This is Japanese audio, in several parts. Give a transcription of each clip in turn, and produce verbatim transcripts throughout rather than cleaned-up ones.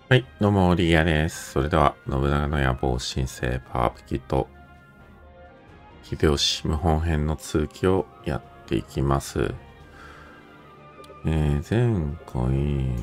はい、どうも、リーヤです。それでは、信長の野望新生パワーアップキット、秀吉謀反編の続きをやっていきます。えー、前回、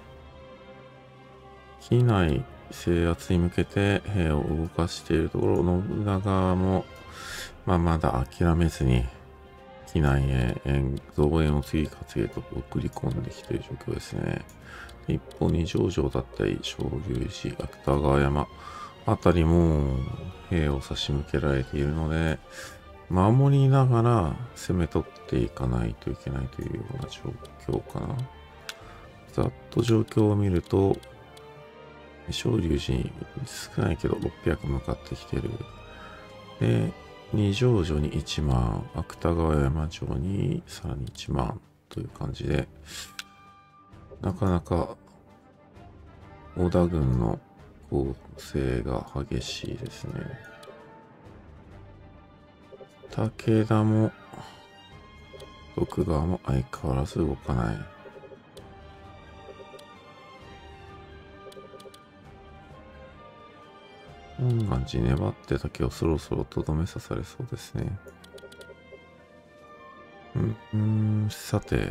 機内制圧に向けて兵を動かしているところ、信長も、まあ、まだ諦めずに、機内へ増援を次々と送り込んできている状況ですね。一方、二条城だったり、昇龍寺、芥川山あたりも兵を差し向けられているので、守りながら攻め取っていかないといけないというような状況かな。ざっと状況を見ると、昇龍寺に少ないけどろっぴゃく向かってきてる。で、二条城にいちまん、芥川山城にさらにいちまんという感じで、なかなか織田軍の攻勢が激しいですね。武田も徳川も相変わらず動かない。本願寺粘ってたけどそろそろとどめ刺されそうですね。うん、うん、さて。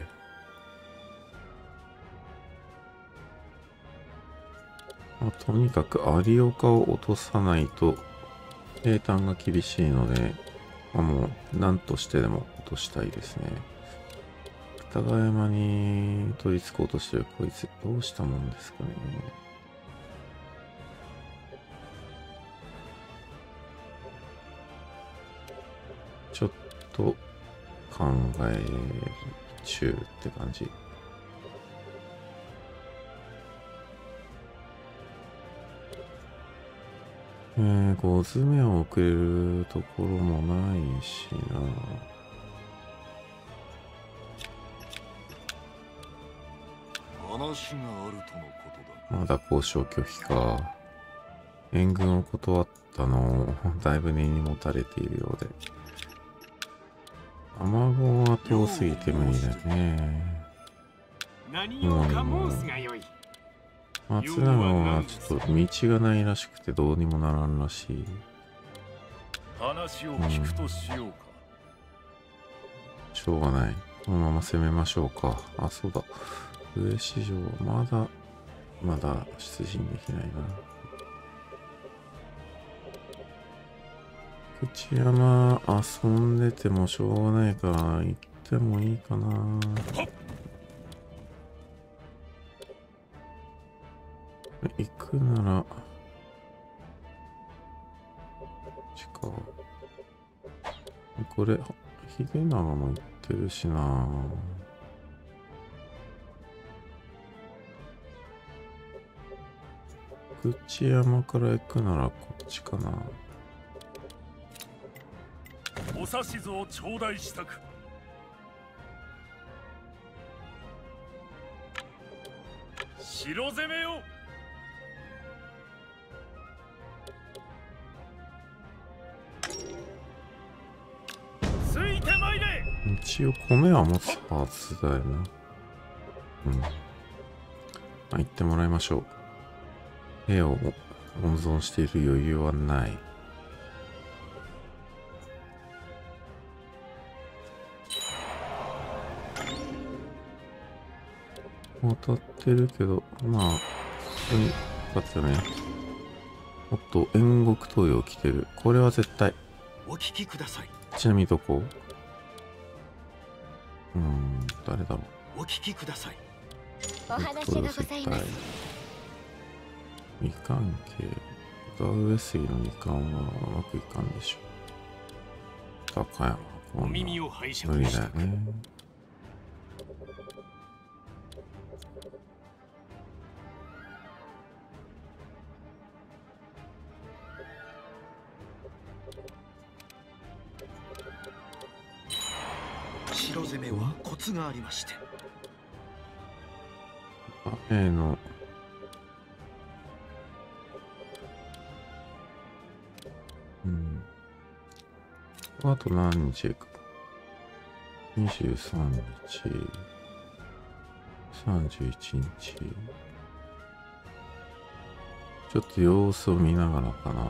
まあ、とにかく有岡を落とさないと平坦が厳しいので、まあ、もう何としてでも落としたいですね。芥川山に取り付こうとしてるこいつどうしたもんですかね。ちょっと考え中って感じ。えー、ご詰めを送れるところもないしな。 話があるとのことだ。まだ交渉拒否か。援軍を断ったのをだいぶ根に持たれているようで。雨雲は遠すぎて無理だね。もうもう。松永はちょっと道がないらしくてどうにもならんらしい。 話を聞くとしようか、 うん、しょうがない。このまま攻めましょうか。あ、そうだ。上市場、まだ、まだ出陣できないな。口山遊んでてもしょうがないから行ってもいいかな。行くなら、近これ、秀長も行ってるしな。口山から行くならこっちかな。 お指図を頂戴したく。城攻めよ。ついてまいれ。 一応米は持つはずだよな。うん。まあ、行ってもらいましょう。兵を温存している余裕はない。当たってるけど、まあ、普通に勝つよね。おっと、煉獄投与来てる。これは絶対。 お聞きください。 ちなみにどこ？うーん、誰だろう。 お聞きください。 お話がございます。 未関係。ダウエスイの二冠はうまくいかんでしょう。高山、こんな無理だよね。 城攻めはコツがありまして。 雨のうん。あと何日か。にじゅうさんにち。さんじゅういちにち。 ちょっと様子を見ながらかな。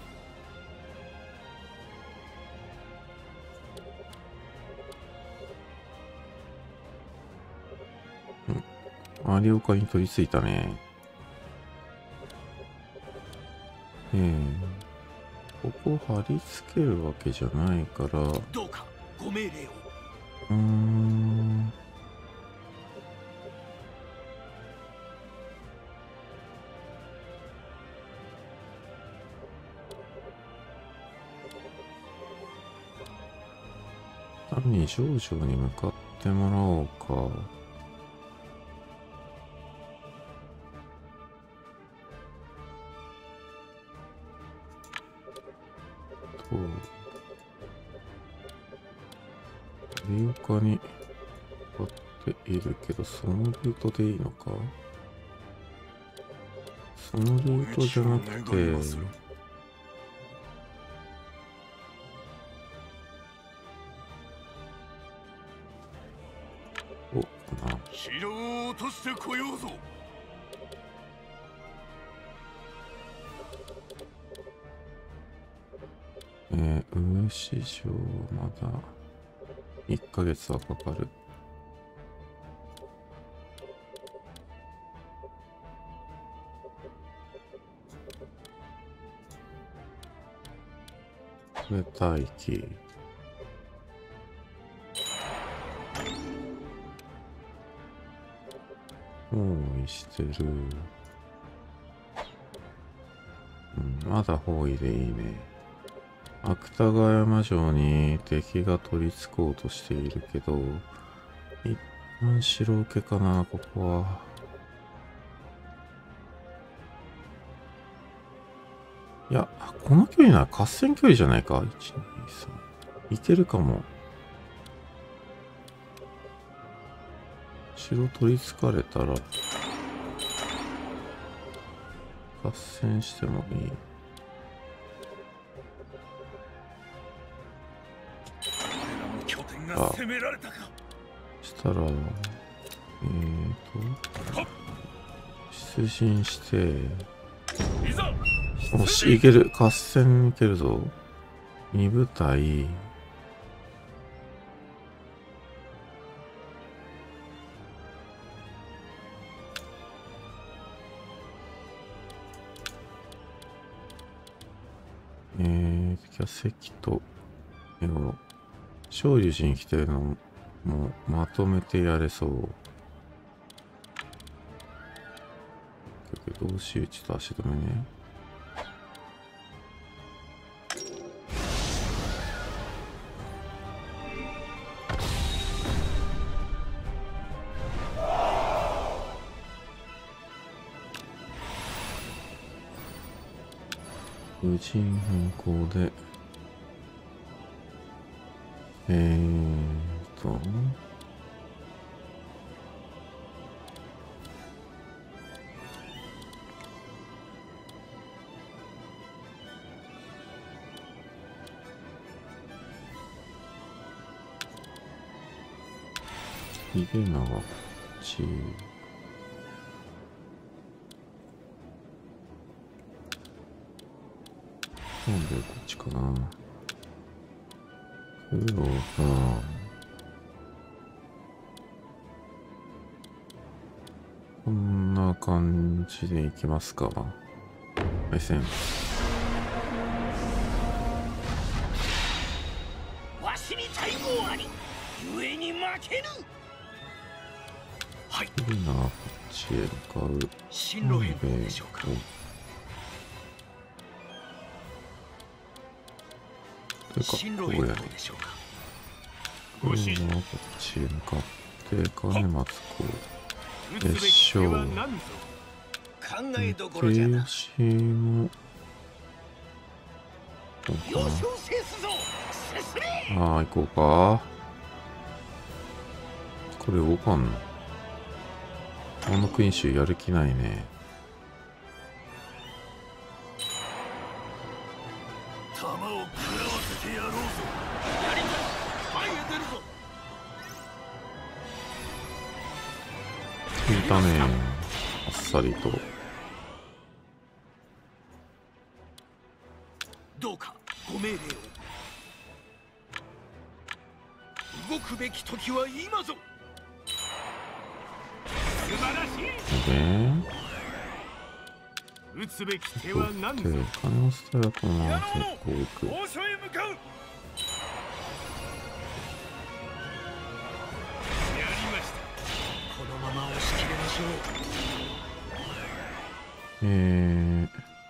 うん。有岡に取り付いたね。ええ。ここ貼り付けるわけじゃないから。 どうかご命令を。 うーん。単に上城に向かってもらおうか。と、有岡に向かっているけど、そのルートでいいのか？そのルートじゃなくて、お、かな。 城を落としてこようぞ。 えー、ウ市場まだいっかげつはかかる。これ待機。包囲してる。うん、まだ包囲でいいね。芥川山城に敵が取り付こうとしているけど、一旦城受けかな、ここは。いや、この距離なら合戦距離じゃないか。いち、に、さん。いけるかも。城取り付かれたら、合戦してもいい。あ、したら、えーと、出陣して、おし、いける。合戦いけるぞ。に部隊。えー、敵は関と、えを、昇龍寺に来てるのもまとめてやれそう。同士打ちと足止めね。無人変更で、えーと、秀長こっち。なんでこっちかな。黒が、こんな感じでいきますか。目線。 わしに大号あり、故に負けぬ。はい。 秀長こっちへ向かう。 進路変更でしょうか。進路変更でしょうか。 これはこっちへ向かって金松公でしょう。 考えどころじゃな。 停止もこうかな。ああ、行こうか。これ動かんの？この国衆やる気ないね。 弾を食らわせてやろうぞ。やりたい。前へ出るぞ。 聞いたね。あっさりと。 どうかご命令を。動くべき時は今ぞ。素晴らしい。 で撃つべき手は何ぞ。 で金を捨てるとな結構いく。 交渉へ向かう。やりました。このまま押し切れましょう。 えー、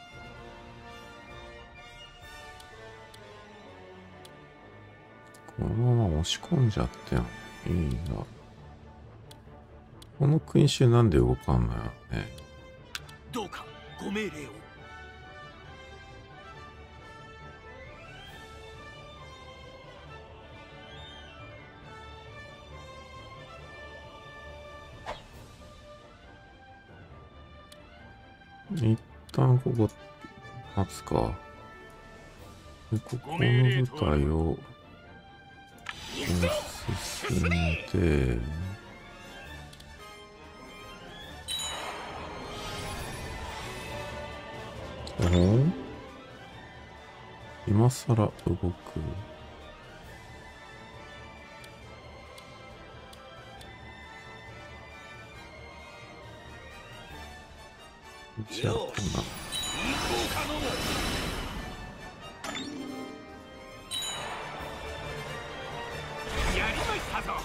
このまま押し込んじゃってもいいな。この勲章なんで動かんのよね。 どうかご命令を。 一旦ここ待つか。でここの舞台を進めて、お今さら動く。じゃあこんな。 やりましたぞ。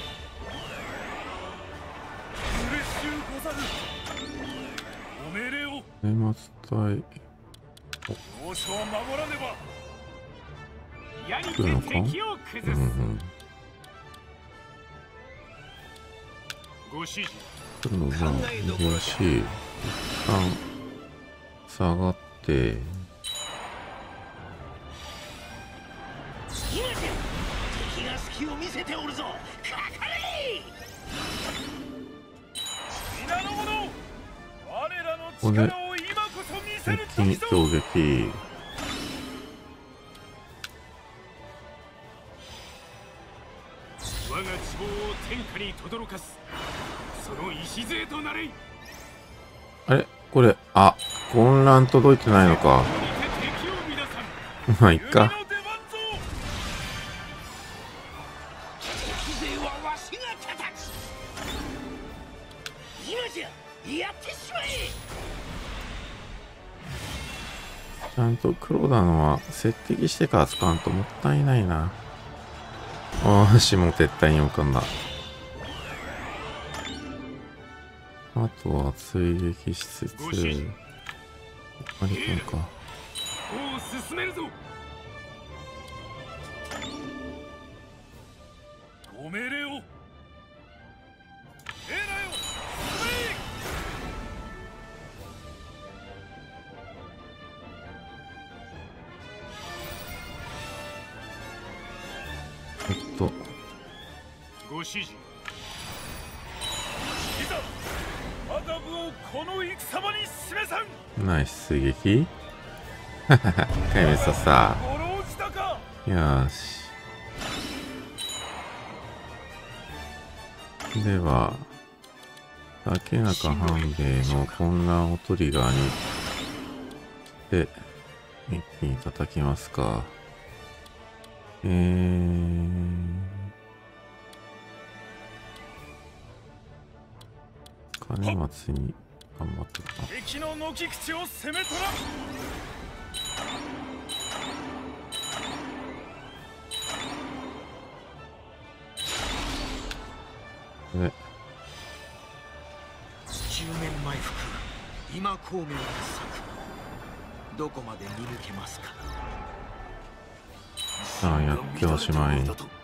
嬉しゅうござる。お命令を。 年末隊要所を守らねば。やり来るのか。 敵をう崩す。 んうん。 ご指示。 来るのが珍しい。一旦下がって。 敵が隙を見せておるぞ。かかれ。皆の者、我らのここで力を今こそ見せる一気に時ぞ。 攻撃。 我が希望を天下に轟かす。その礎となれ。 あれこれ、あ、混乱届いてないのか。まあ、いっか。ちゃんと黒田のは接敵してから使わんともったいないな。ああ、しも撤退に浮かんだ。あとは追撃しつつ、ありくんか。 おう進めるぞ。ご命令を。ええなよ。 えっと。 ご指示。いざ。マダブをこの戦場に示さん。 ナイス追撃。ははは、壊滅させた。よーし。では、竹中半兵衛の混乱をトリガーにで、一気に叩きますか。えー、金松に頑張ってた。 敵の軒口を攻め取らん。 で、 十面埋伏、今孔明の策、どこまで見抜けますか。 さあやっておしまい。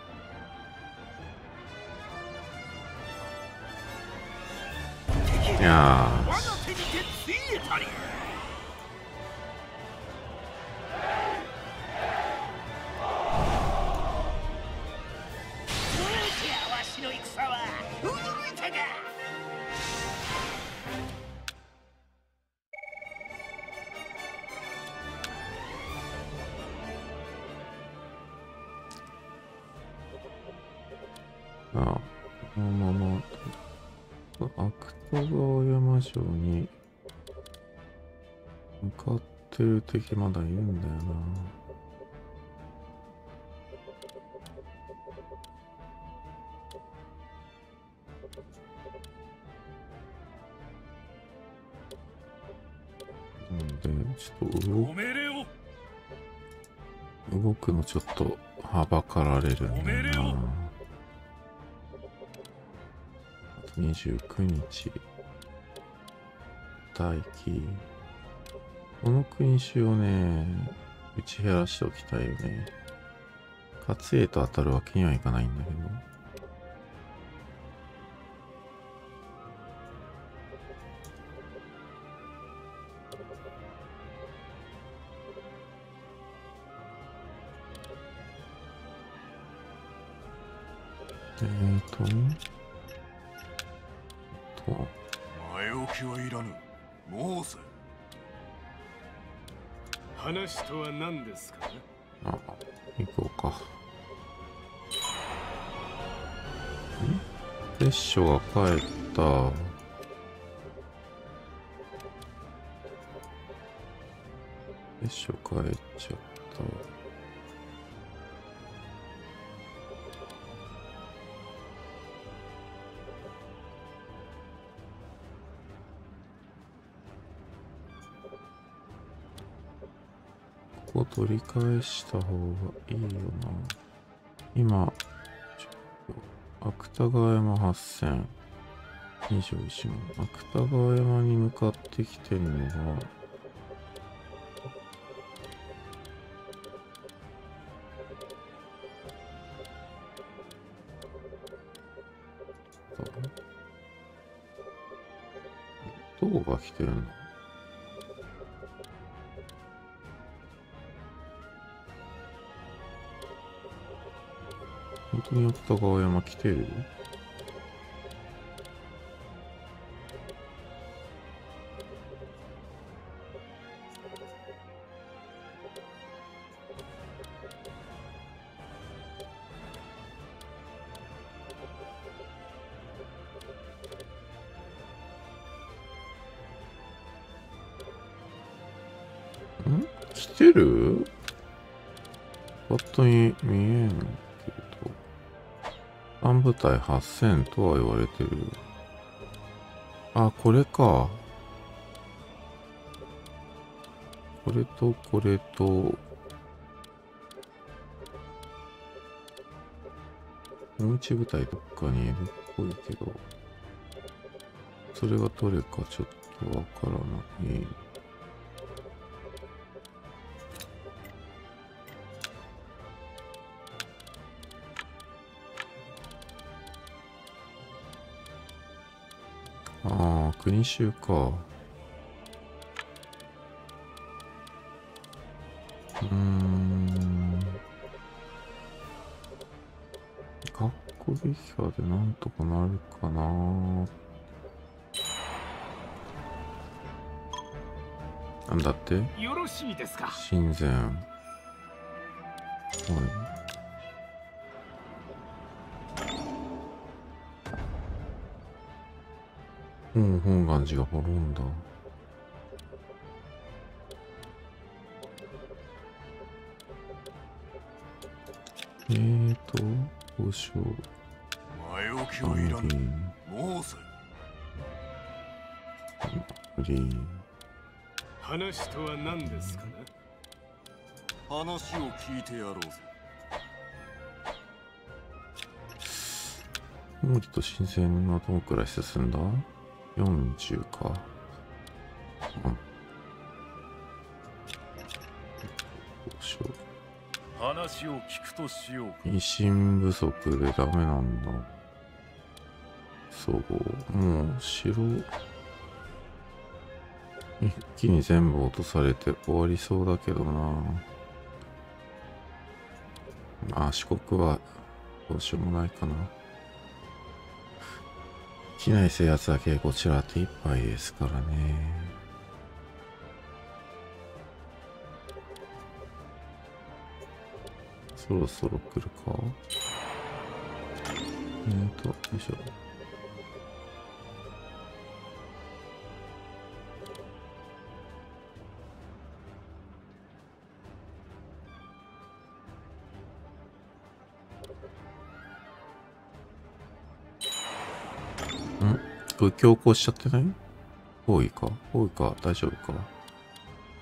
いやーああ、このまま芥川山城に向かってる敵まだいるんだよな。 で、ちょっと動動くのちょっとはばかられるんだよな。あとにじゅうくにち。待機。この国衆をね、打ち減らしておきたいよね。勝栄と当たるわけにはいかないんだけど。えーと、と、 前置きはいらぬ。申せ。 話とは何ですかね。 あ、行こうか。ん？列書が帰った。列書帰っちゃった。ここ取り返した方がいいよな。今、芥川山はっせん、にじゅういちまん。芥川山に向かってきてるのが、どこが来てるの？本当に芥川山来てる？ん？来てる？パッと見見えんけど。三部隊はっせんとは言われてる。あ、これか。これとこれと。もう一部隊どっかにいるっぽいけど。それがどれかちょっとわからない。ああ、国衆か。うーん。学校撃破でなんとかなるかな。なんだって？ よろしいですか。 親善。はい。うん、本願寺が滅んだ。えーと、交渉。 前置きはいらぬ。申せ。 グリーン。 話とは何ですかね。 話を聞いてやろうぜ。 毛利と新鮮はどのくらい進んだ？ よんじゅう か。うん。 話を聞くとしよう。 維新不足でダメなんだ。そう。もう城一気に全部落とされて終わりそうだけどな。まあ四国はどうしようもないかな。機内制圧だけこちら手一杯ですからね。そろそろ来るか。えーと、よいしょ。ん？これ強行しちゃってない？多いか多いか大丈夫か。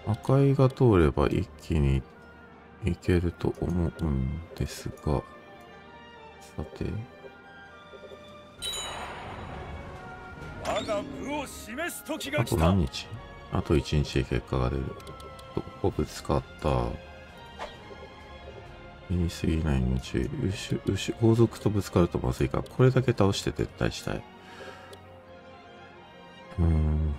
赤いが通れば一気にいけると思うんですが、さて。 我が部を示す時あとが来た。 何日？あといちにちで結果が出る。ここぶつかった。言い過ぎないに注意。牛、牛、後続とぶつかるとまずいから、これだけ倒して撤退したい。うーん。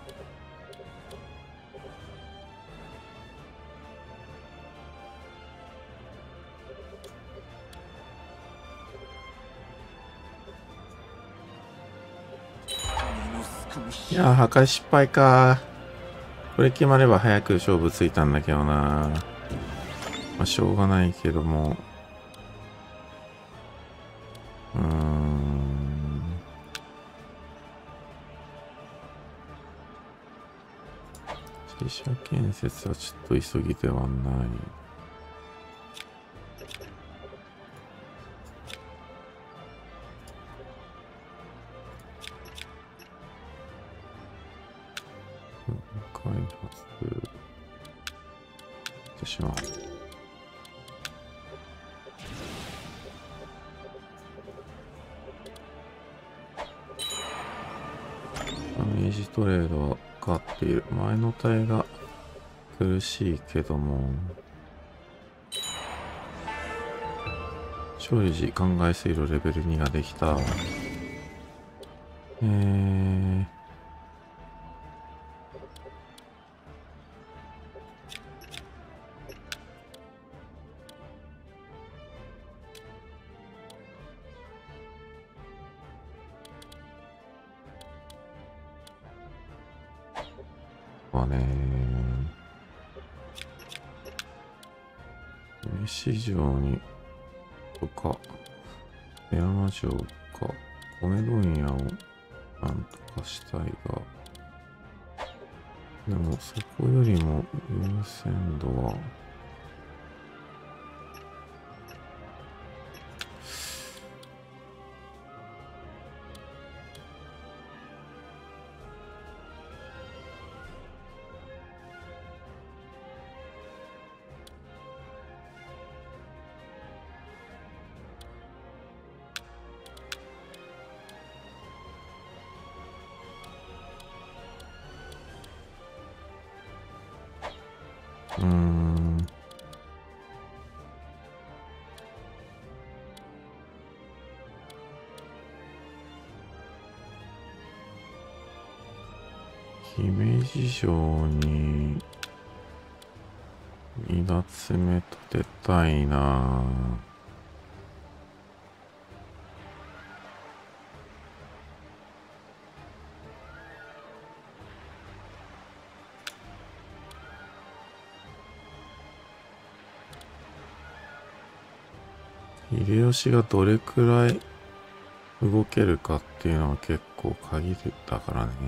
いやー、破壊失敗かー。これ決まれば早く勝負ついたんだけどな。まあ、しょうがないけども。うーん。自社建設はちょっと急ぎではない。開発してしまう。ダメージトレードは勝っている。前の隊が苦しいけども、勝利時考え水路レベルにができた。えーはねー、飯城にとか山城か米問屋をなんとかしたいが、でもそこよりも優先度はうーん姫路城にに奪目立てたいな。秀吉がどれくらい動けるかっていうのは結構限りだからね。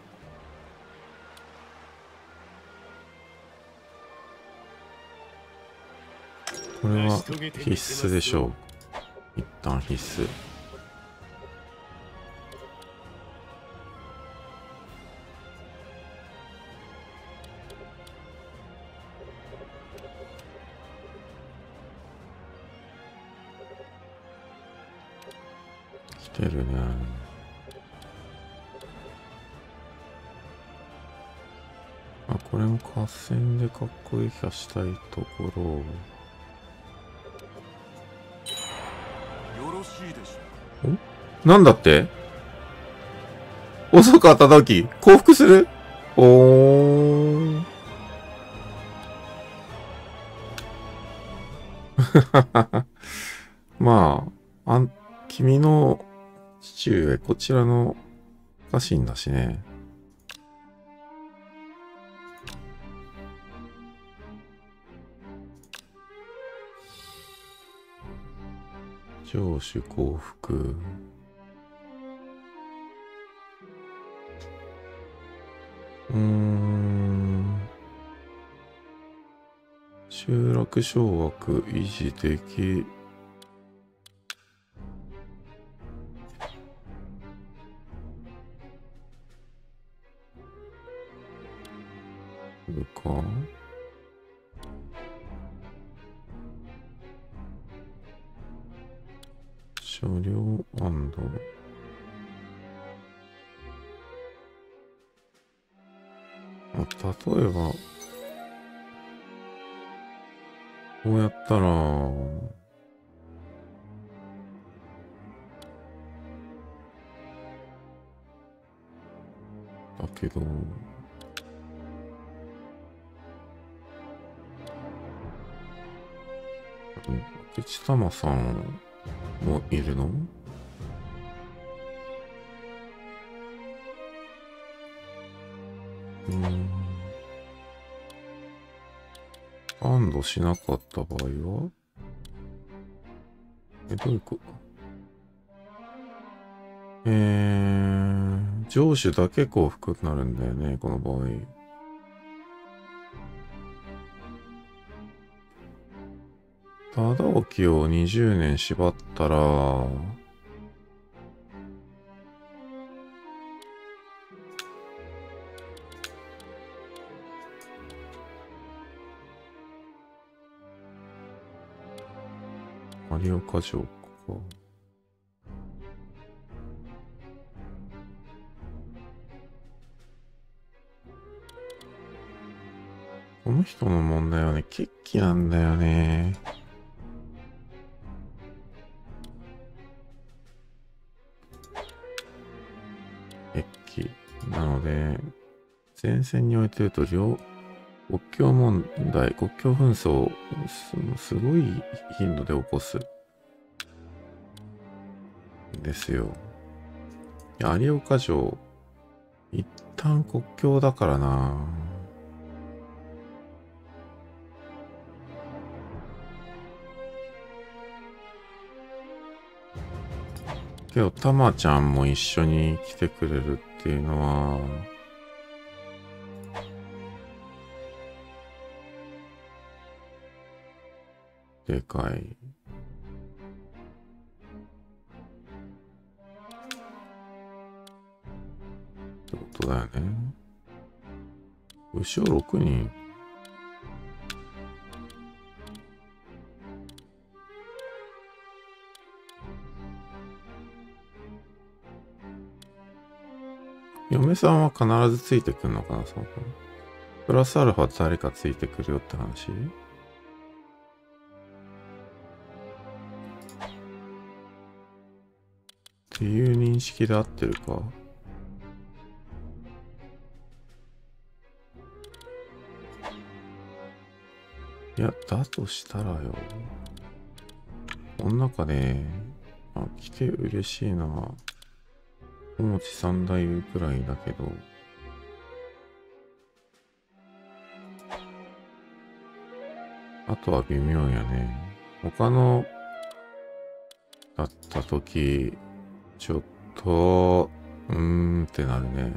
これは必須でしょう。一旦必須。来てるね。あ、これも合戦でかっこいい化したいところ。 よろしいでしょう。 なんだって遅かった時降伏する。おーまあ、あん、君の父上、こちらの家臣だしね。城主降伏。うーん。集落掌握維持できるか。 車両安堵。例えば、こうやったら、だけど、明智玉さんもいるの？うーん。安堵しなかった場合はえ、どういうこと？えー、上手だけ幸福になるんだよね、この場合。忠興をにじゅうねん縛ったら、有岡城か。この人の問題はね、決起なんだよね。決起。なので、前線において言うと、両、国境問題、国境紛争をす、すごい頻度で起こす。ですよ。いや、有岡城、一旦国境だからな。けど、たまちゃんも一緒に来てくれるっていうのは、でかい。ってことだよね。後ろろくにん。嫁さんは必ずついてくんのかな、その子。プラスアルファ誰かついてくるよって話？っていう認識で合ってるか？いや、だとしたらよ。この中で、あ、来て嬉しいな。お餅三大くらいだけど。あとは微妙やね。他の、だったとき、ちょっと、うーんってなるね。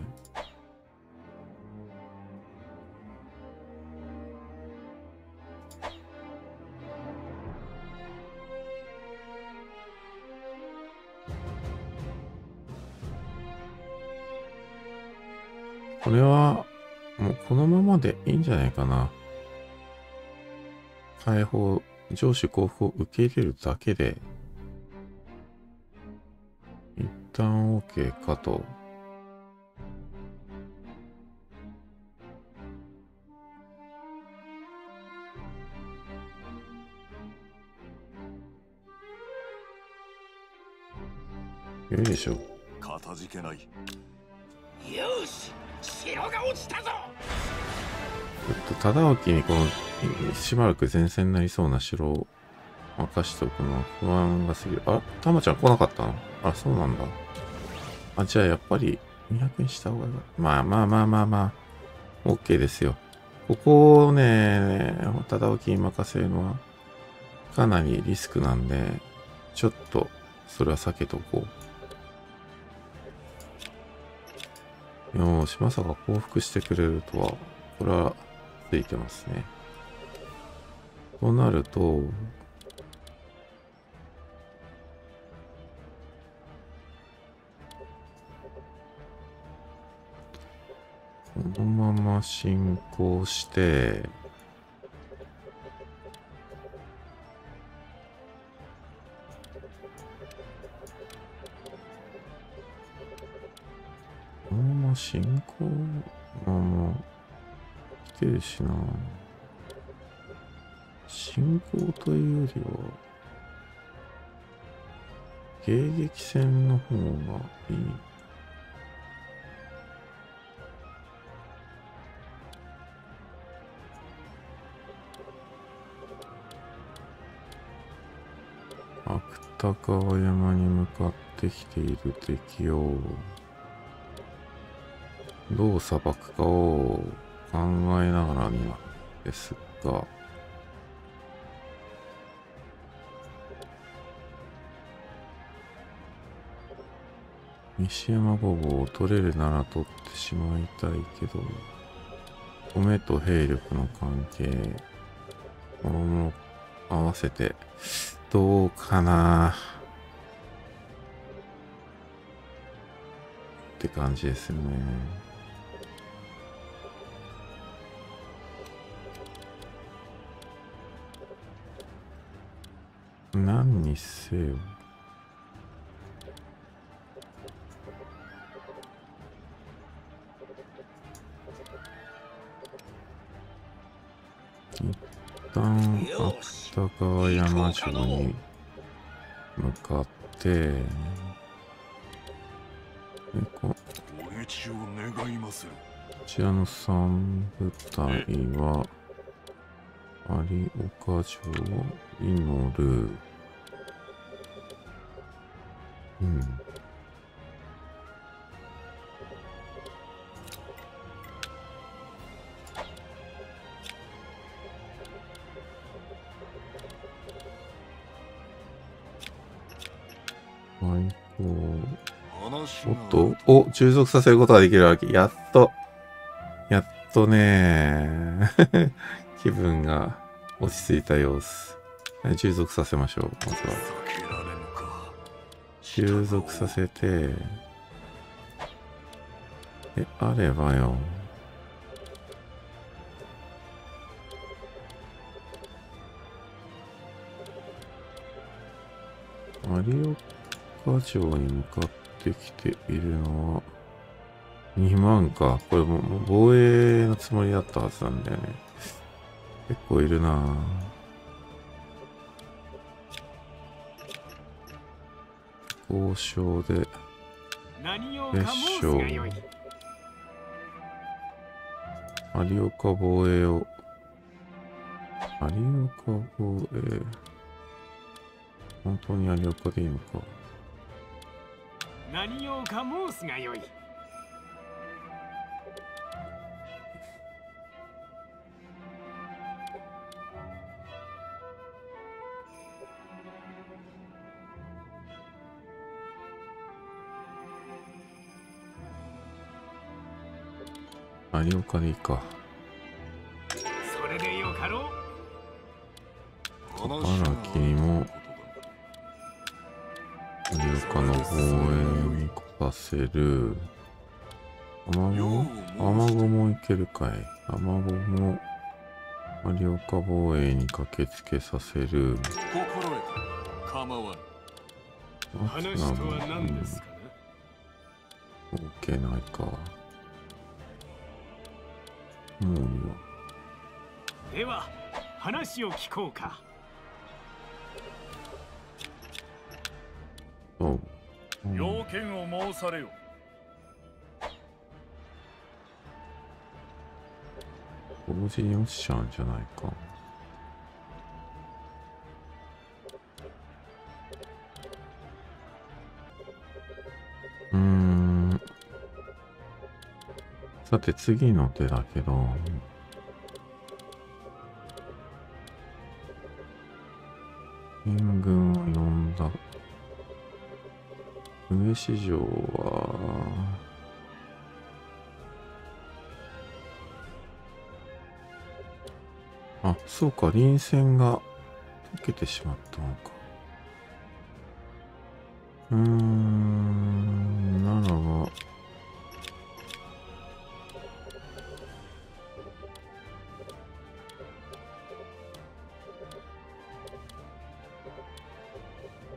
これは、もうこのままでいいんじゃないかな。解放、上司交付を受け入れるだけで、一旦 OK かと。よいでしょ。 かたじけない。 よし、城が落ちたぞ。 ちょっと忠興にこのしばらく前線になりそうな城を任しておくのは不安がすぎる。あ、たまちゃん来なかったの？あ、そうなんだ。あ、じゃあやっぱりにひゃくにした方がいい。まあまあまあまあまあ、OK ですよ。ここをね、忠興に任せるのはかなりリスクなんで、ちょっとそれは避けておこう。よーし、まさか降伏してくれるとは、これはついてますね。となると、このまま進行して、 まあ進行、まあまあ、来てるしな。進行というよりは、迎撃戦の方がいい。芥川山に向かってきている敵をどう裁くかを考えながらにはですが、西山ごぼうを取れるなら取ってしまいたいけど、米と兵力の関係、このも合わせてどうかなって感じですよね。何にせよ一旦芥川山城に向かってでこお討ちを願いまする。 こちらの三部隊は有岡城を祈る。うん最高。おっと、お、従属させることができるわけ。やっと、やっとね気分が落ち着いた様子。従属させましょう、まずは。従属させて、え、あればよ。有岡城に向かってきているのはにまんか。これももう防衛のつもりだったはずなんだよね。結構いるなぁ。交渉で別所有岡防衛を有岡防衛本当に有岡でいいのか。 何をか申すがよい。 有岡でいいか。 それでよかろう。 荒木にも有岡の防衛に来させる。雨雲雨雲いけるかい。雨雲有岡防衛に駆けつけさせる。 心得た。構わぬ。 話とは何ですかな。 オッケーないか。もういいわ。 では話を聞こうか。 おう、うん、 要件を申されよ。 同時に落ちちゃうんじゃないか。うーん。さて次の手だけど、援軍を呼んだ。上市場はあ、そうか、臨戦が解けてしまったのか。うーん、ならば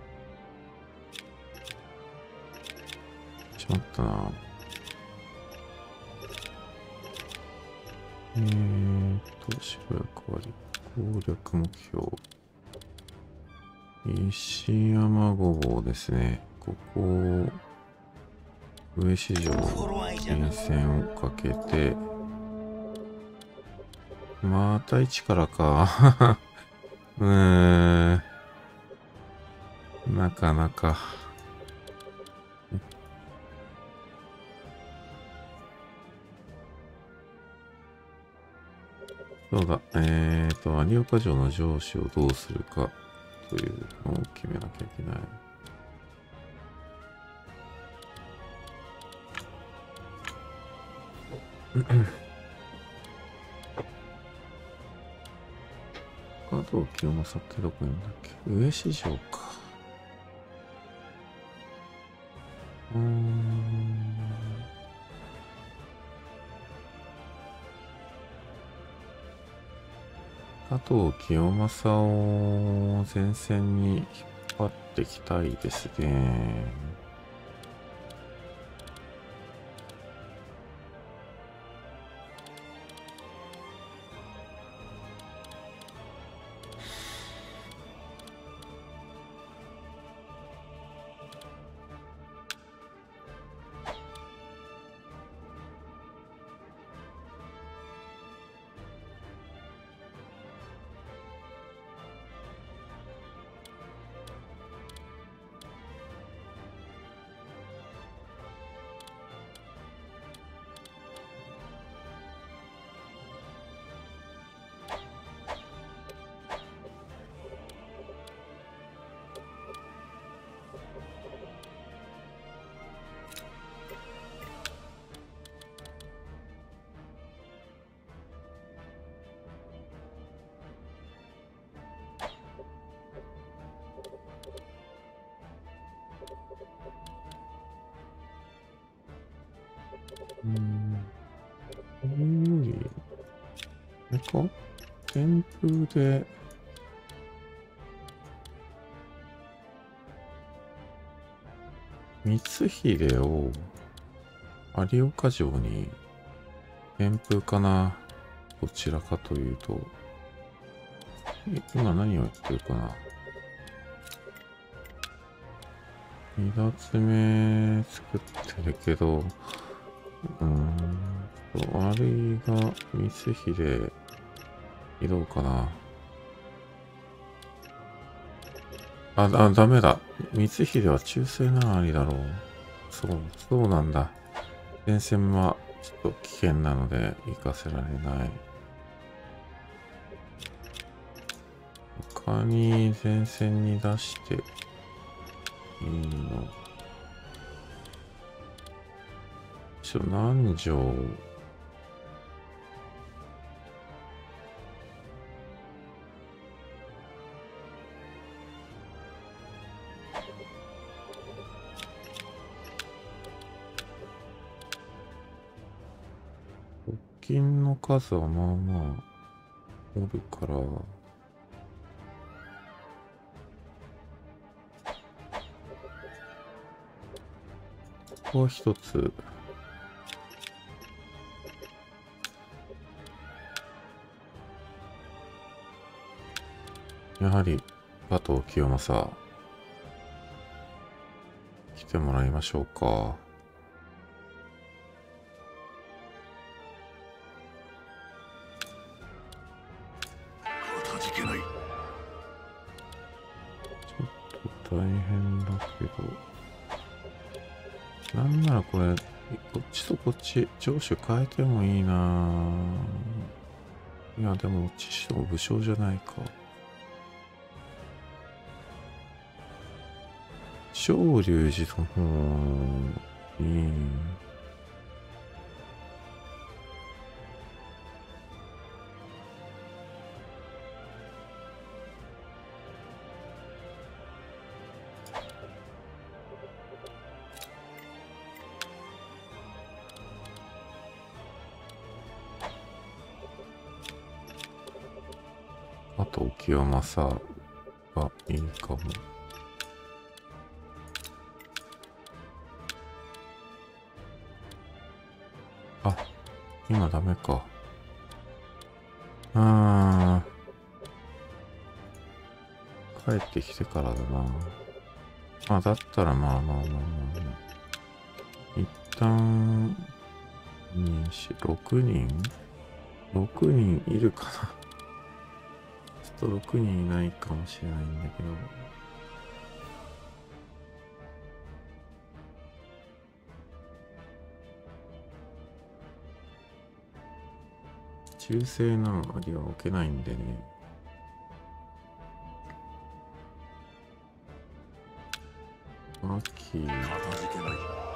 しまったな。 えーっと、白役割、攻略目標。石山ごぼうですね。ここを、上市場、沿線をかけて、また一からか。うーん。なかなか。そうだ。えーと、有岡城の城主をどうするかというのを決めなきゃいけない。加藤清正ってどこにいるんだっけ？上市場か。うーん。加藤清正を前線に引っ張ってきたいですね。うーん。これより、あれか？旋風で、光秀を有岡城に旋風かな？どちらかというと、今何をやってるかな？二つ目作ってるけど、うーんと、あれが光秀、どうかな？あ、あ、ダメだ。光秀は中世なありだろう。そう、そうなんだ。前線はちょっと危険なので行かせられない。他に前線に出していいの？ちょ、南條。金の数はまあまあおるから、ここは一つやはり加藤清正来てもらいましょうか。大変だけど、なんならこれこっちとこっち城主変えてもいいなぁ。いやでも知識も武将じゃないか。昇龍寺の方にあと清正がいいかも。あ、今ダメか。 ああ、帰ってきてからだな。まあ、だったらまあまあまあまあまあ。一旦、に、よん、ろくにん ?ろく 人いるかな。ちょっとろくにんいないかもしれないんだけど。中性なのには置けないんでね。ラッキー。 かたじけない。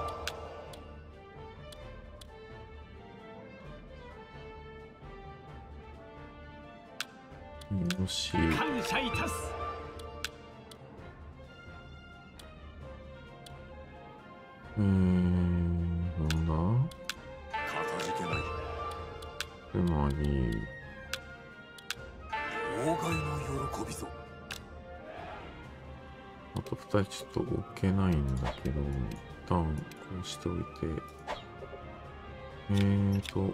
よし。 感謝いたす。 うーん、なんだかたじけない。 つまり、 妨害の喜びぞ。 あとふたりちょっと置けないんだけど、一旦こうしておいて、えーと、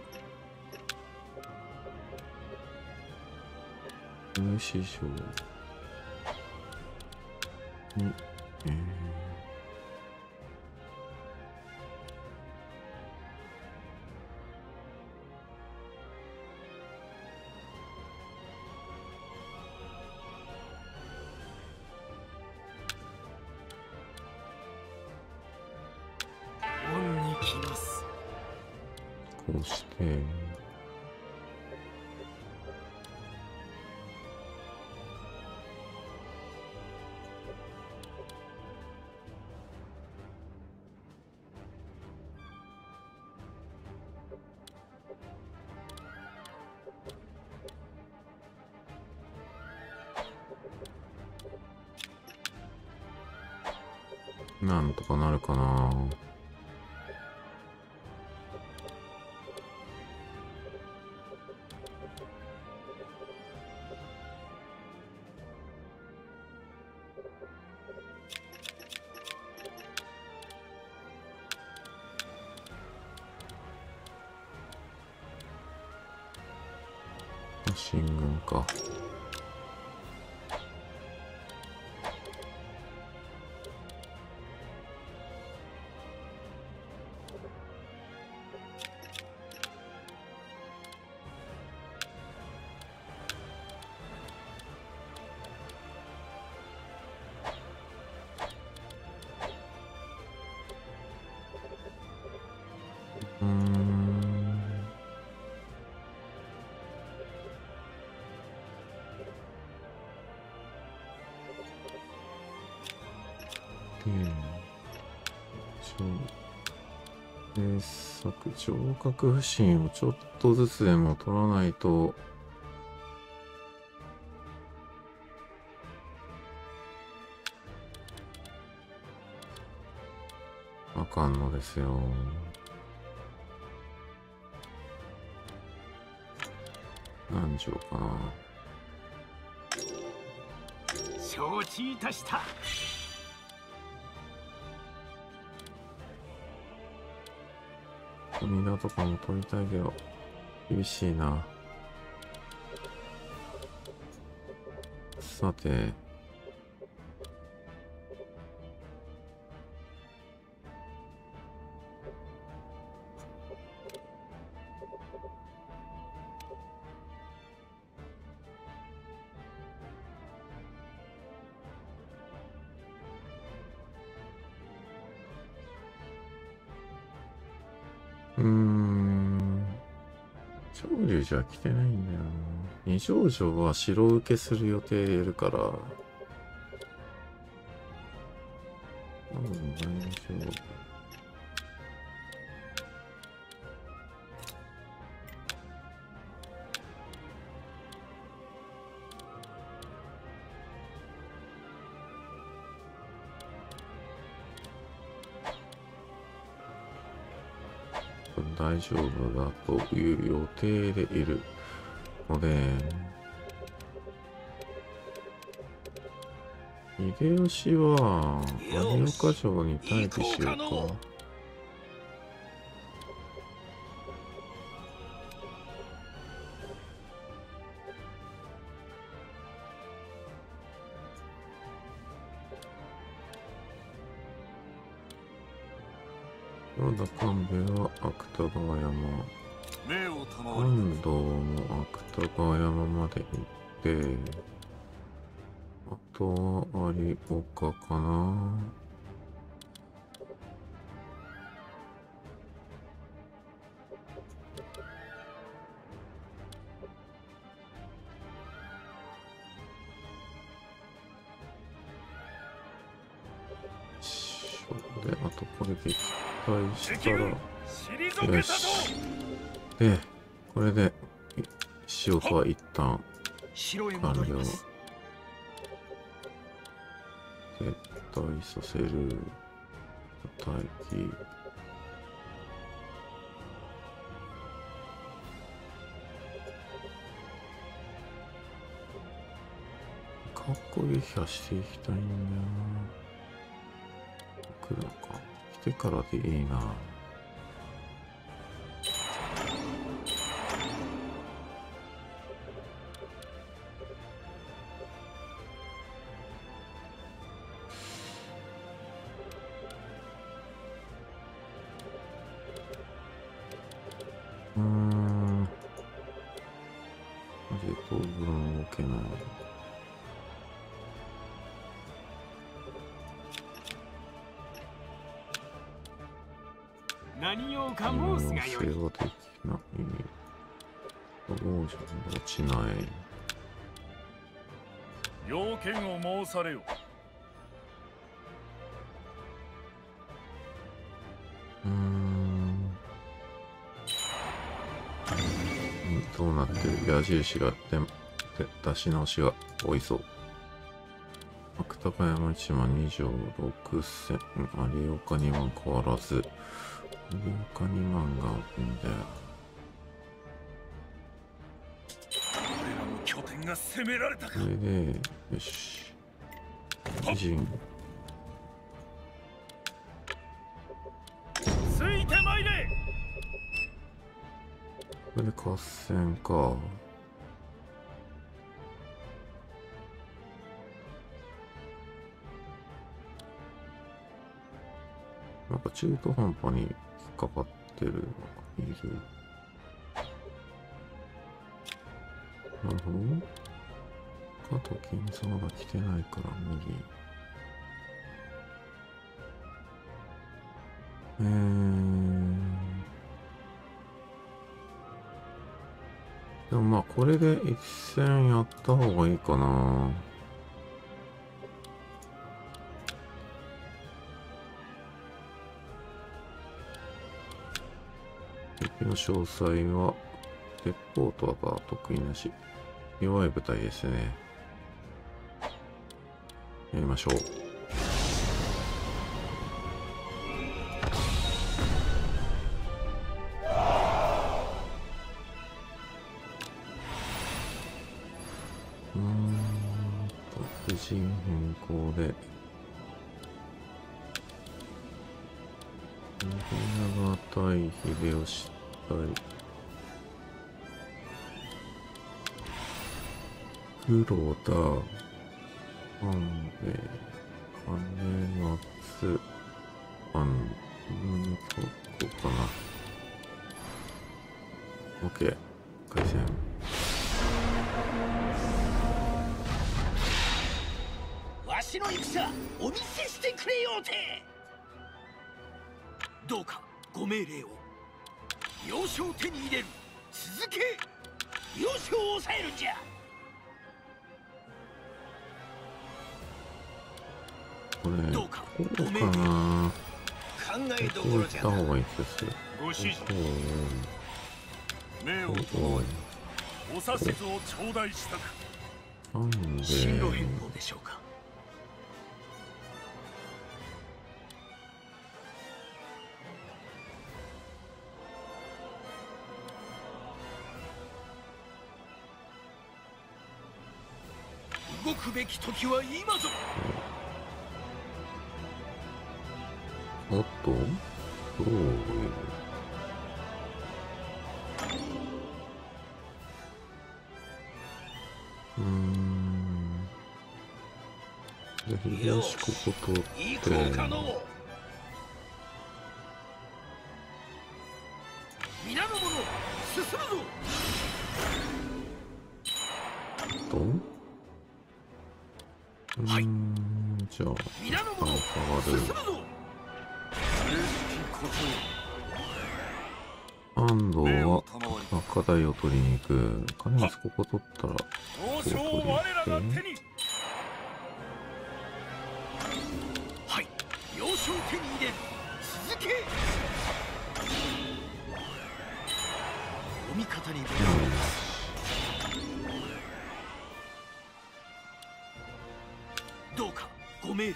無視症に、えー、 恩に来ます。 こうして、なんとかなるかな。進軍か。うーん。で、作聴覚不振をちょっとずつでも取らないと、あかんのですよ。何錠かな。 承知いたした。 港とかも取りたいけど厳しいな。さて、うーん、長寿じゃ来てないんだよな。二条城は城受けする予定でいるから、多分大丈夫。大丈夫だという予定でいるので、秀吉は有岡城に待機しようか。 黒田官兵衛は芥川山、 目を賜り安藤も芥川山まで行って、あとは有岡かな。で、あとこれで一回したら、よし。で、これで仕事は一旦城へ完了。 戻ります。 撤退させる。待機。かっこ撃破していきたいんだよな。来るのか。来てからでいいな。うーん。マジで当分動けない。 何用か可能申すがよい。 性はできない。どうじゃ落ちない。 要件を申されよ。 うーん。どうなってる？矢印がで出し直しが多いそう。芥川山一万二条六千、有岡二万変わらず。有岡二万が多いんだよ。 彼らの拠点が攻められたか。 これで、よし。陣。 ついてまいれ。 これで合戦か。なんか中途半端に引っかかってるのがいる。なるほど。加藤金さんが来てないから無理。えー。でもまあこれで一戦やった方がいいかな。敵の詳細は鉄砲とか得意なし。弱い部隊ですね。やりましょう。うーんと、布陣変更で。信長対秀吉対黒田半兵衛金松あんうんここかな。 OK 回戦。 わしの戦お見せしてくれようて。どうかご命令を。要所を手に入れる。続け。要所を抑えるんじゃ。 これどうかこうご命令かな。 考えどこういっころじゃな。 た方がいい気がする。 ご指示。 目をおい賜りお指図を頂戴したく。 なんで進路変更でしょうか。動くべき時は今ぞ。 おっとどういううーんじゃあ秀吉ここ通って行こうかの。 じゃあ、 皆の者下が進むる。 ぞ。 安藤は赤台を取りに行く。金松ここ取ったら、ここ交渉取りにを我らが手行って。 に。 はい要所を手に入れる。続けお味方にございます。どうかご命令を。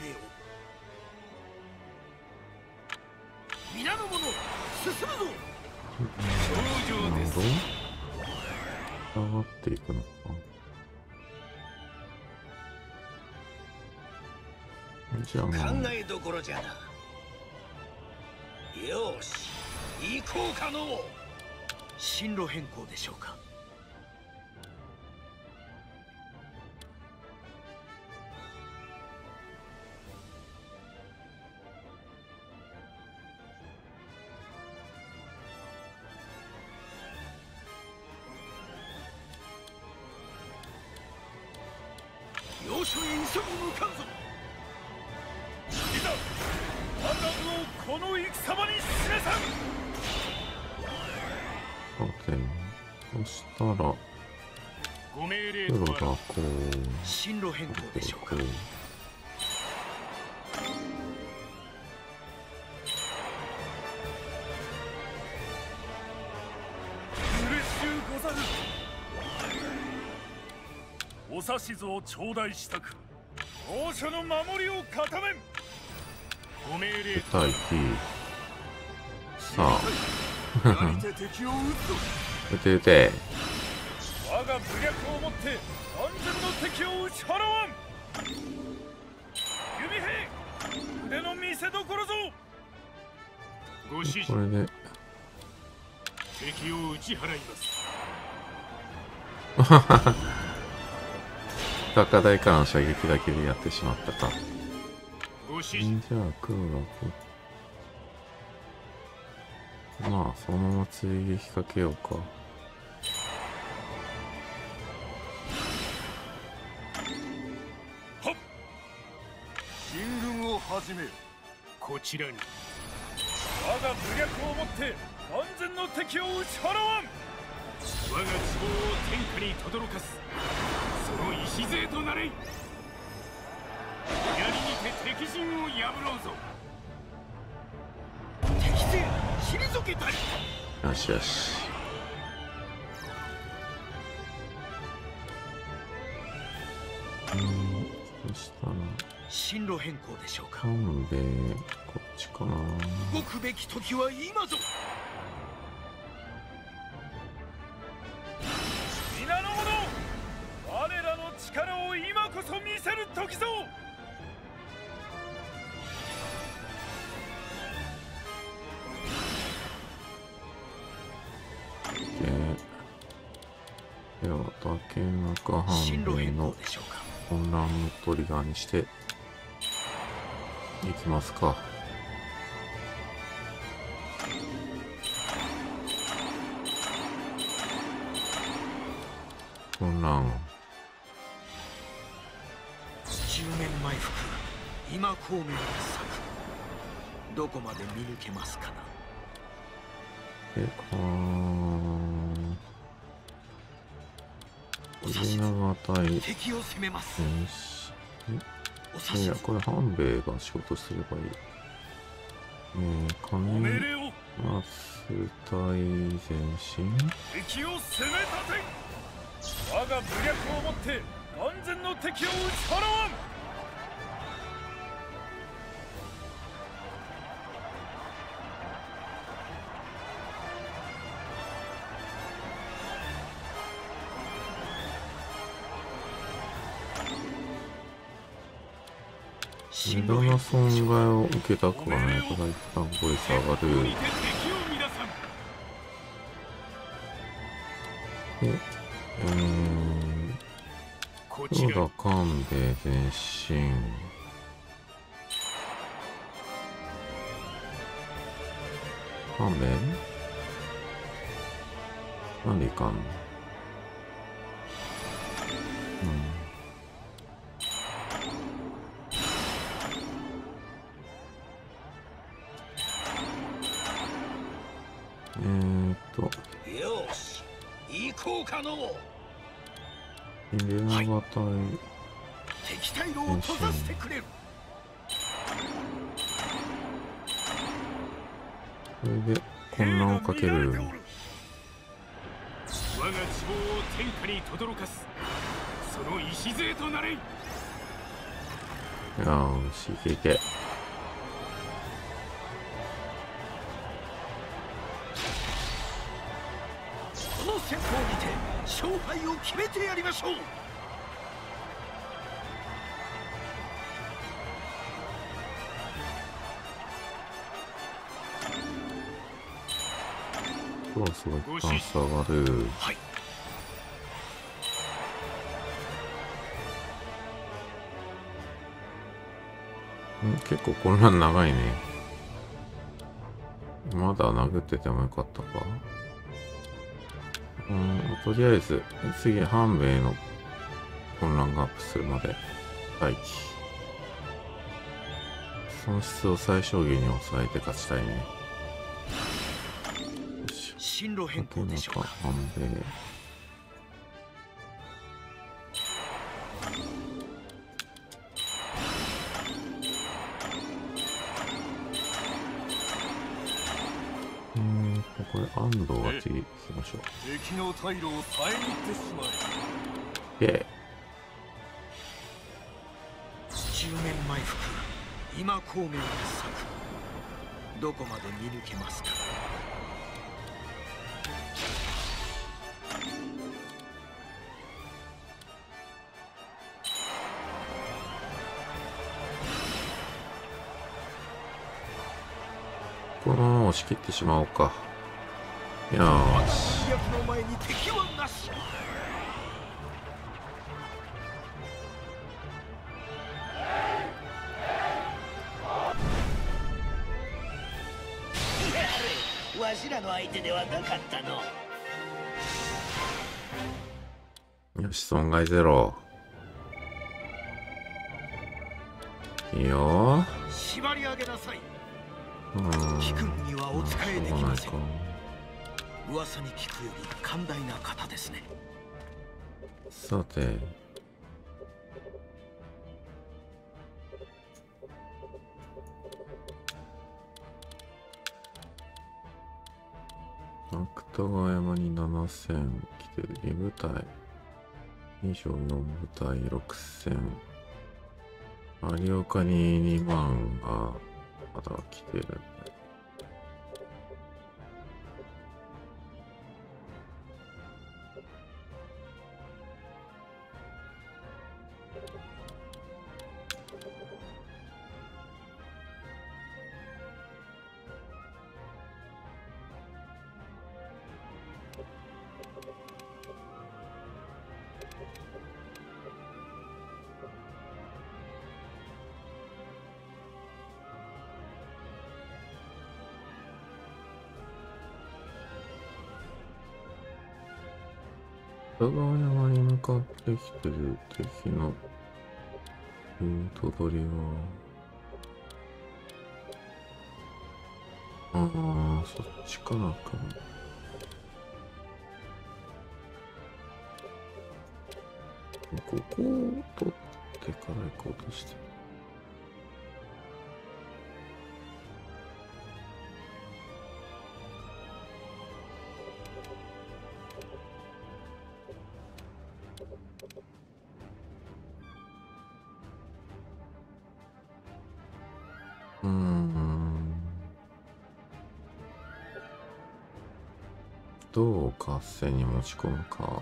皆の者進むぞ。 頂上です。 上がっていくのか。じゃあまあ、 考えどころじゃな。よし行こうかの。進路変更でしょうか。要所へ急ぎ向かうぞ。 いざ我が部をこの戦場に示さん。 さて、そしたら、 ご命令黒とあらがこう、 進路変更でしょうか。 こう嬉しゅうござる。お指図を頂戴したく、王所の守りを固めん。ご命令とあら。 大気。さあ、 やりて敵を撃つぞ。 撃て撃て。 我が武略をもって安全の敵を打ち払わん。弓兵腕の見せどころぞ。ご指示これで、 敵を打ち払います。 高台からの射撃だけでやってしまったか。 ご指示じゃあ黒がこう、まあそのまま追撃かけようか。 進軍を始める。 こちらに我が武略をもって安全の敵を打ち払わん。我が希望を天下に轟かすその礎となれ。槍にて敵陣を破ろうぞ。 敵勢退けたり。 よしよし。うん、そしたら進路変更でしょうか。 半兵衛こっちかな。 動くべき時は今ぞ。 皆の者、我らの力を今こそ見せる時ぞ。 では竹中半進路変兵衛の更でしょうか。 混乱のトリガーにしていきますか。混乱。 十面埋伏今孔明の策、どこまで見抜けますかな。 で、あー、藤永対敵を攻めます。 戦士。 お指図いや、これ半兵衛が仕事すればいい。えー、 ご命金令を。 松対前進。 敵を攻め立て。我が武略をもって安全の敵を打ち払わん。 無駄な損害を受けたくはないから一旦ボイス上がる。 ここにて敵を乱さん。 で、えー、 こちら黒田官兵衛前進。官兵衛なんでいかんの。うん。 とよし行こうかの。 イレナガ隊、 敵対路を閉ざしてくれる。 これで混乱をかける。 我が希望を天下に轟かすその礎となれ。 よーし、いけいけ。 この戦法にて勝敗を決めてやりましょう。 クロスが一旦下がる。 はい。 ん結構混乱長いね。まだ殴っててもよかったか。うん、とりあえず次半兵衛の混乱がアップするまで待機。損失を最小限に抑えて勝ちたいね。よし。 進路変更でしょうか。 半兵衛。うーんとこれ安藤は次行きましょう。 敵の退路を遮ってしまイェイ。 十面埋伏、今孔明の策、どこまで見抜けますか。 このまま押し切ってしまおうか。よーし。 役の前に敵はなし。わしらの相手ではなかったの。 よし、損害ゼロ。いいよー。 縛り上げなさい。 うーん。 貴君にはお仕えできません。 しょうがないか。 噂に聞くより寛大な方ですね。 さて。芥川山にななせん来てる。に部隊にじょうよん部隊ろくせん。有岡ににまんがまだ来てる。芥川山に向かってきてる敵のルート取りは、ああ、そっちかなか。ここを取ってから行こうとしてる。うーん。どう合戦に持ち込むか。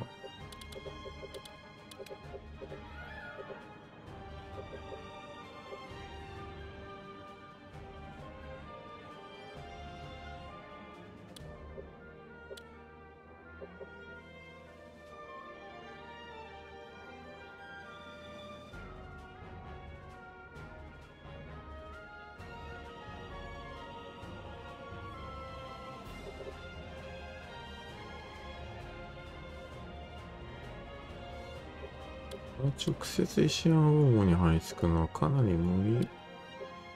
直接石山王に這いつくのはかなり無理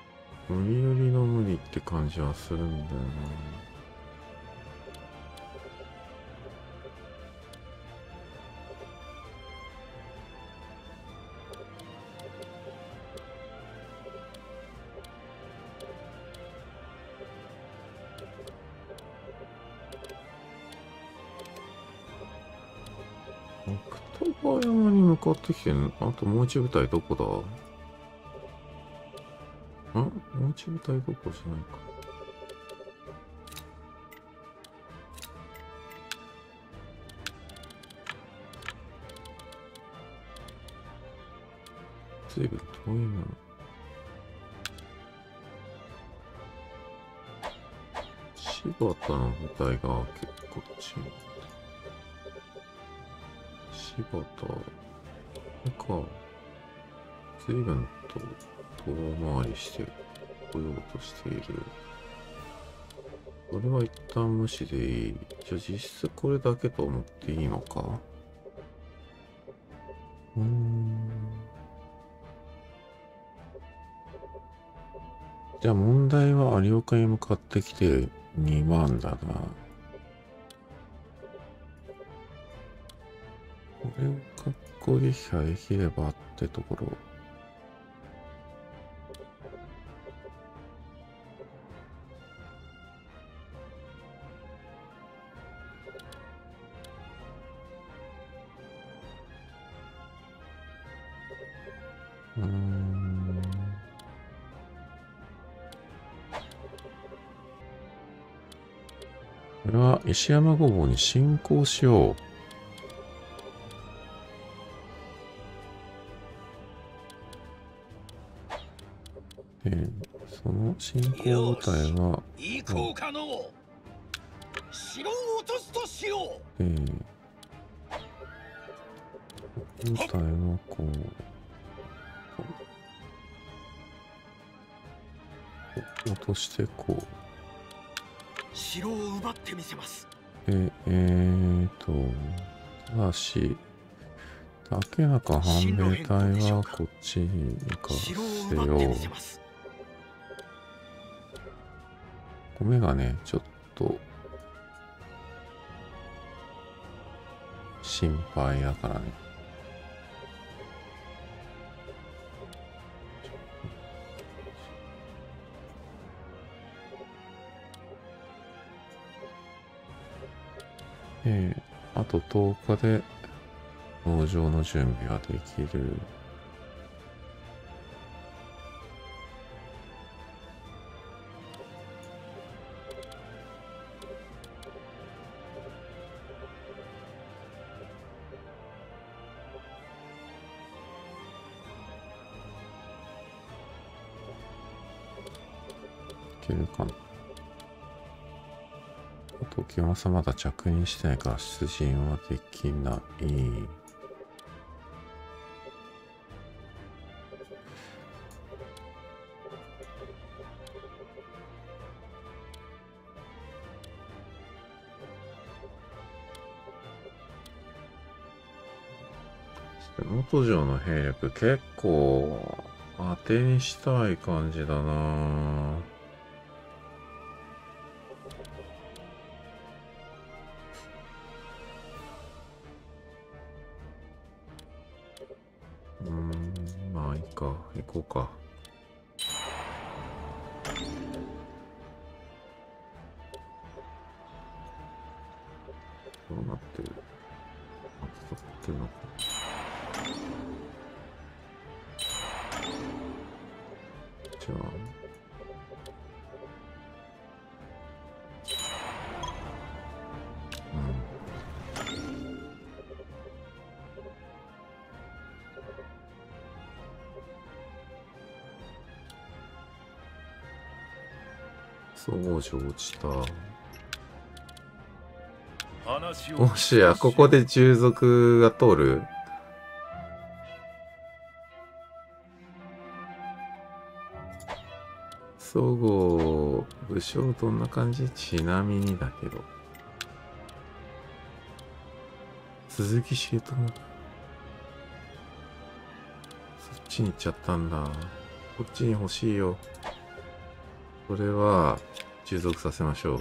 無理よりの無理って感じはするんだよな。 川山に向かってきてんの？あともう一部隊どこだ？ん？もう一部隊どこじゃないか。ずいぶん遠いな。柴田の部隊が結構こっち。柴田、これか。ずいぶんと遠回りしてこようとしている。これは一旦無視でいい。じゃあ実質これだけと思っていいのか？うーん。じゃあ問題は有岡へ向かってきてにまんだな。これをかっこ撃破できればってところ。うーん。これは石山ごぼうに進行しよう。で、その進行部隊は、 行こうかのう。城を落とすとしよう。 えー、部隊はこう、落としてこう。 城を奪ってみせます。 で、えーと、ただし、竹中半兵衛隊はこっちに行かせよう。米がね、ちょっと心配だからね。えー、あととおかで農場の準備はできる。いけるかな。時政まだ着任してないから出陣はできない。い元城の兵力結構当てにしたい感じだな。うーん、まあいいか、行こうか。どうなってる？あ、使ってるのか。じゃあ。総合城落ちた。もしや、ここで従属が通る？総合、武将どんな感じ？ちなみにだけど。鈴木重友。そっちに行っちゃったんだ。こっちに欲しいよ。これは、従属させましょう。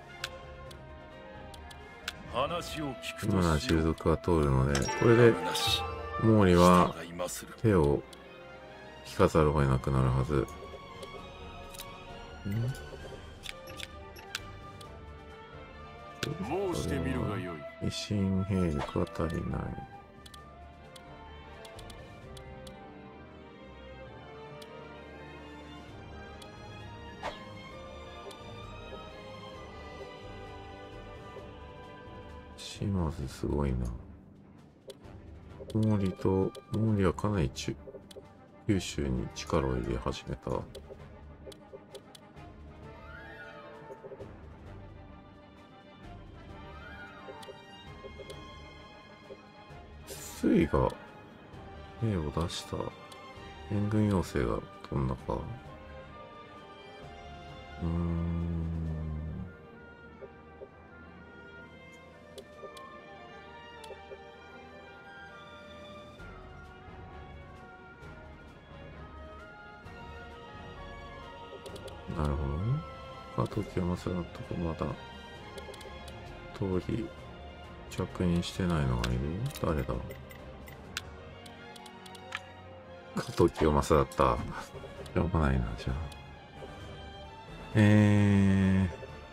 今なら従属が通るので、これで毛利は手を引かざるを得なくなるはず。 申してみるがよい。 維新兵力は足りない。 島津すごいな。毛利と、毛利はかなり中九州に力を入れ始めた。水が兵を出した援軍要請が飛んだか。うーん。なるほどね。加藤清正のとこまだ通り着任してないのがいる。誰だ。加藤清正だった。しょうがないな、じゃあ。え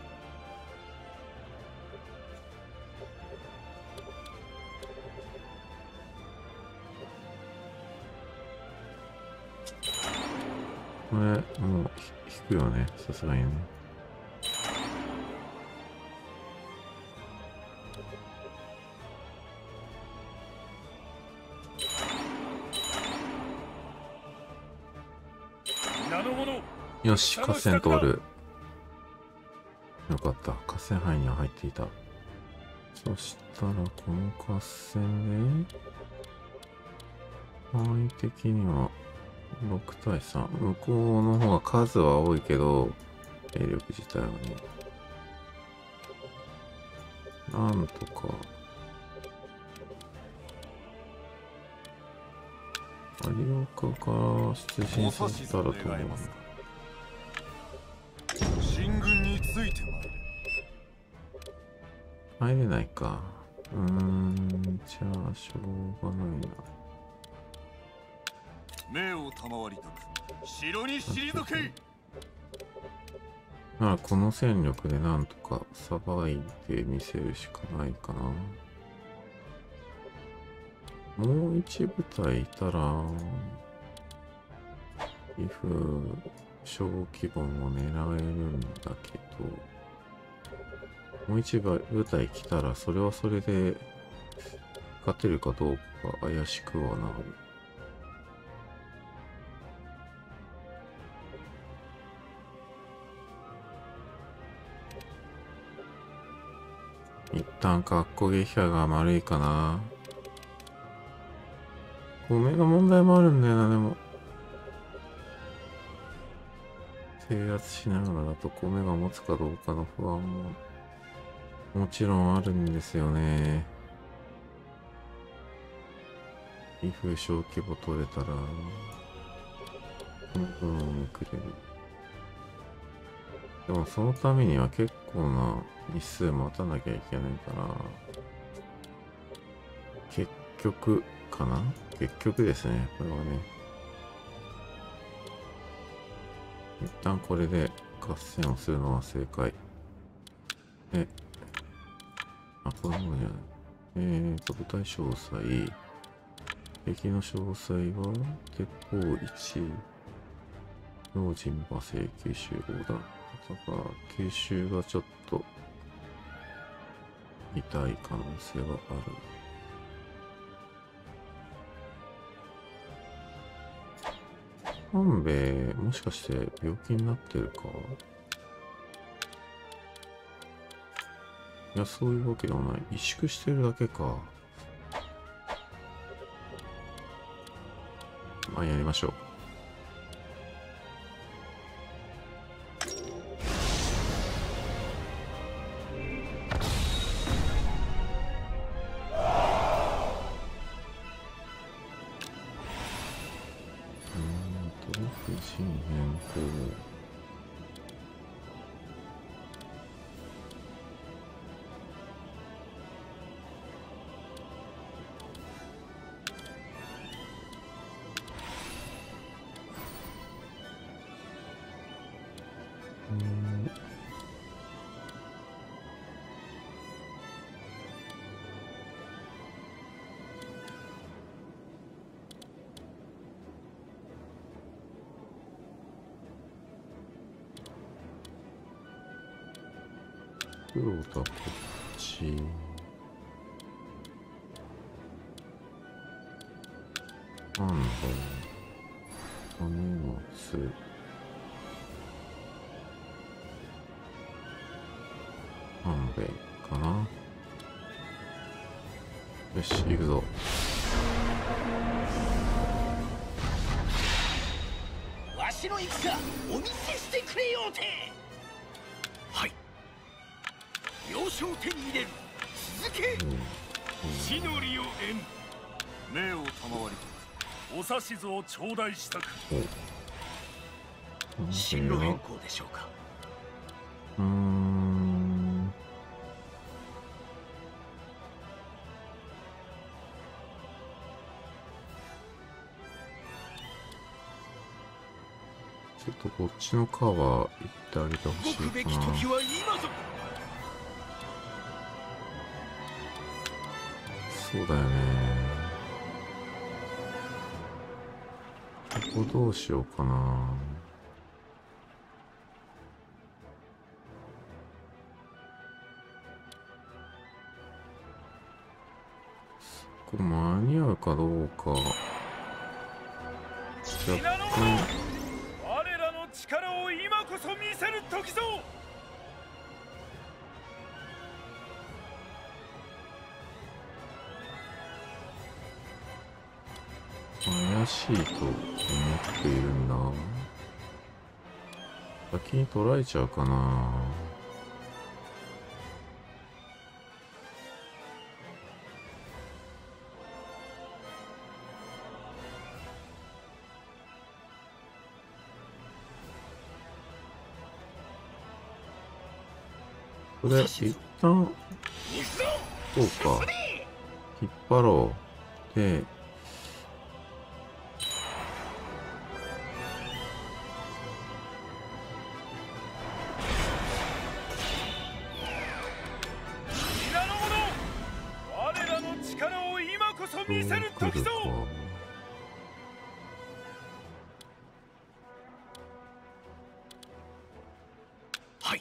ー。これ、もう引くよね、さすがにね。よし、合戦通る。よかった。合戦範囲には入っていた。そしたら、この合戦で、範囲的にはろくたいさん。向こうの方が数は多いけど、兵力自体はね。なんとか。有岡から出陣させたらと思う。 進軍について参れ。入れないか。うーん、じゃあ、しょうがないな。 命を賜りたく城に退け。 ならこの戦力でなんとかさばいてみせるしかないかな。もう一部隊いたら、威風小規模も狙えるんだけど、もう一部隊来たらそれはそれで勝てるかどうか怪しくはなる。一旦かっこ撃破が丸いかな。米が問題もあるんだよな。でも制圧しながらだと米が持つかどうかの不安ももちろんあるんですよね。威風小規模取れたらこの分をめくれる。でもそのためには結構な日数待たなきゃいけないから、結局かな結局ですね、これはね。一旦これで合戦をするのは正解。で、あ、このものじゃない。えーと、部隊詳細。敵の詳細は、鉄砲いち、用心馬製九州横断。だから九州がちょっと痛い可能性はある。半兵衛もしかして病気になってるか。いや、そういうわけでもない。萎縮してるだけか。まあやりましょう。黒田こっち。 なんだろう。お荷物。半兵衛かな。よし、行くぞ。 わしの戦お見せしてくれようて。はい。要所を手に入れる。続け。 地の利を縁。 命を賜りお指図を頂戴したく。 進路変更でしょうか。 うーん。ちょっとこっちの川行ってあげてほしいかな。 動くべき時は今ぞ。 そうだよね。ここどうしようかな。これ間に合うかどうか。若干。 我らの力を今こそ見せる時ぞ。 怪しいと思っているんだ。先に取られちゃうかな。これ一旦そうか引っ張ろう。で見せる時ぞ。 はい。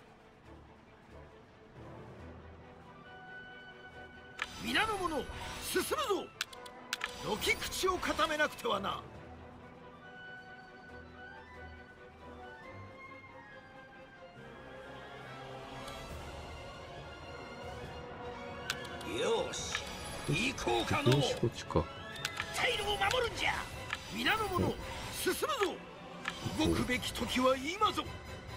皆の者進むぞ。のき口を固めなくてはな。よし行こうかの。 こっちか。 退路を守るんじゃ。皆の者進むぞ。動くべき時は今ぞ。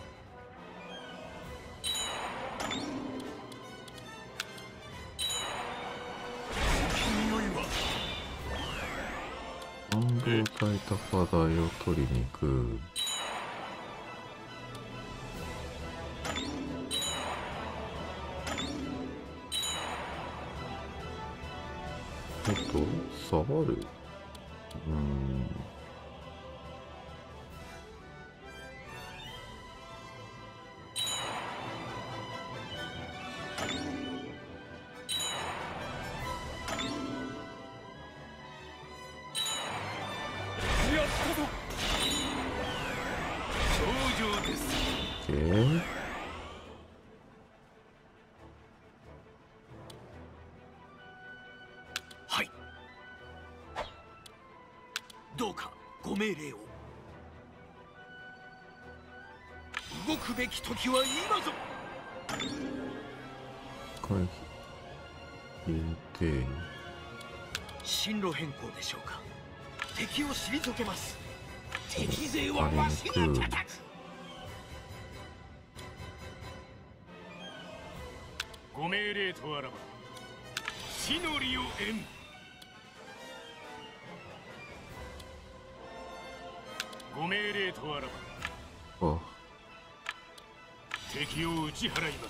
半導体高台を取りに行く。ちょっと下がる。うん。 やったぞ。頂上です。 えーはい。どうかご命令を。動くべき時は今ぞ。 回避入れて進路変更でしょうか。敵を退けます。敵勢はわしが叩く。 ご命令とあらば地の利を縁。ご命令とあらばあ敵を打ち払います。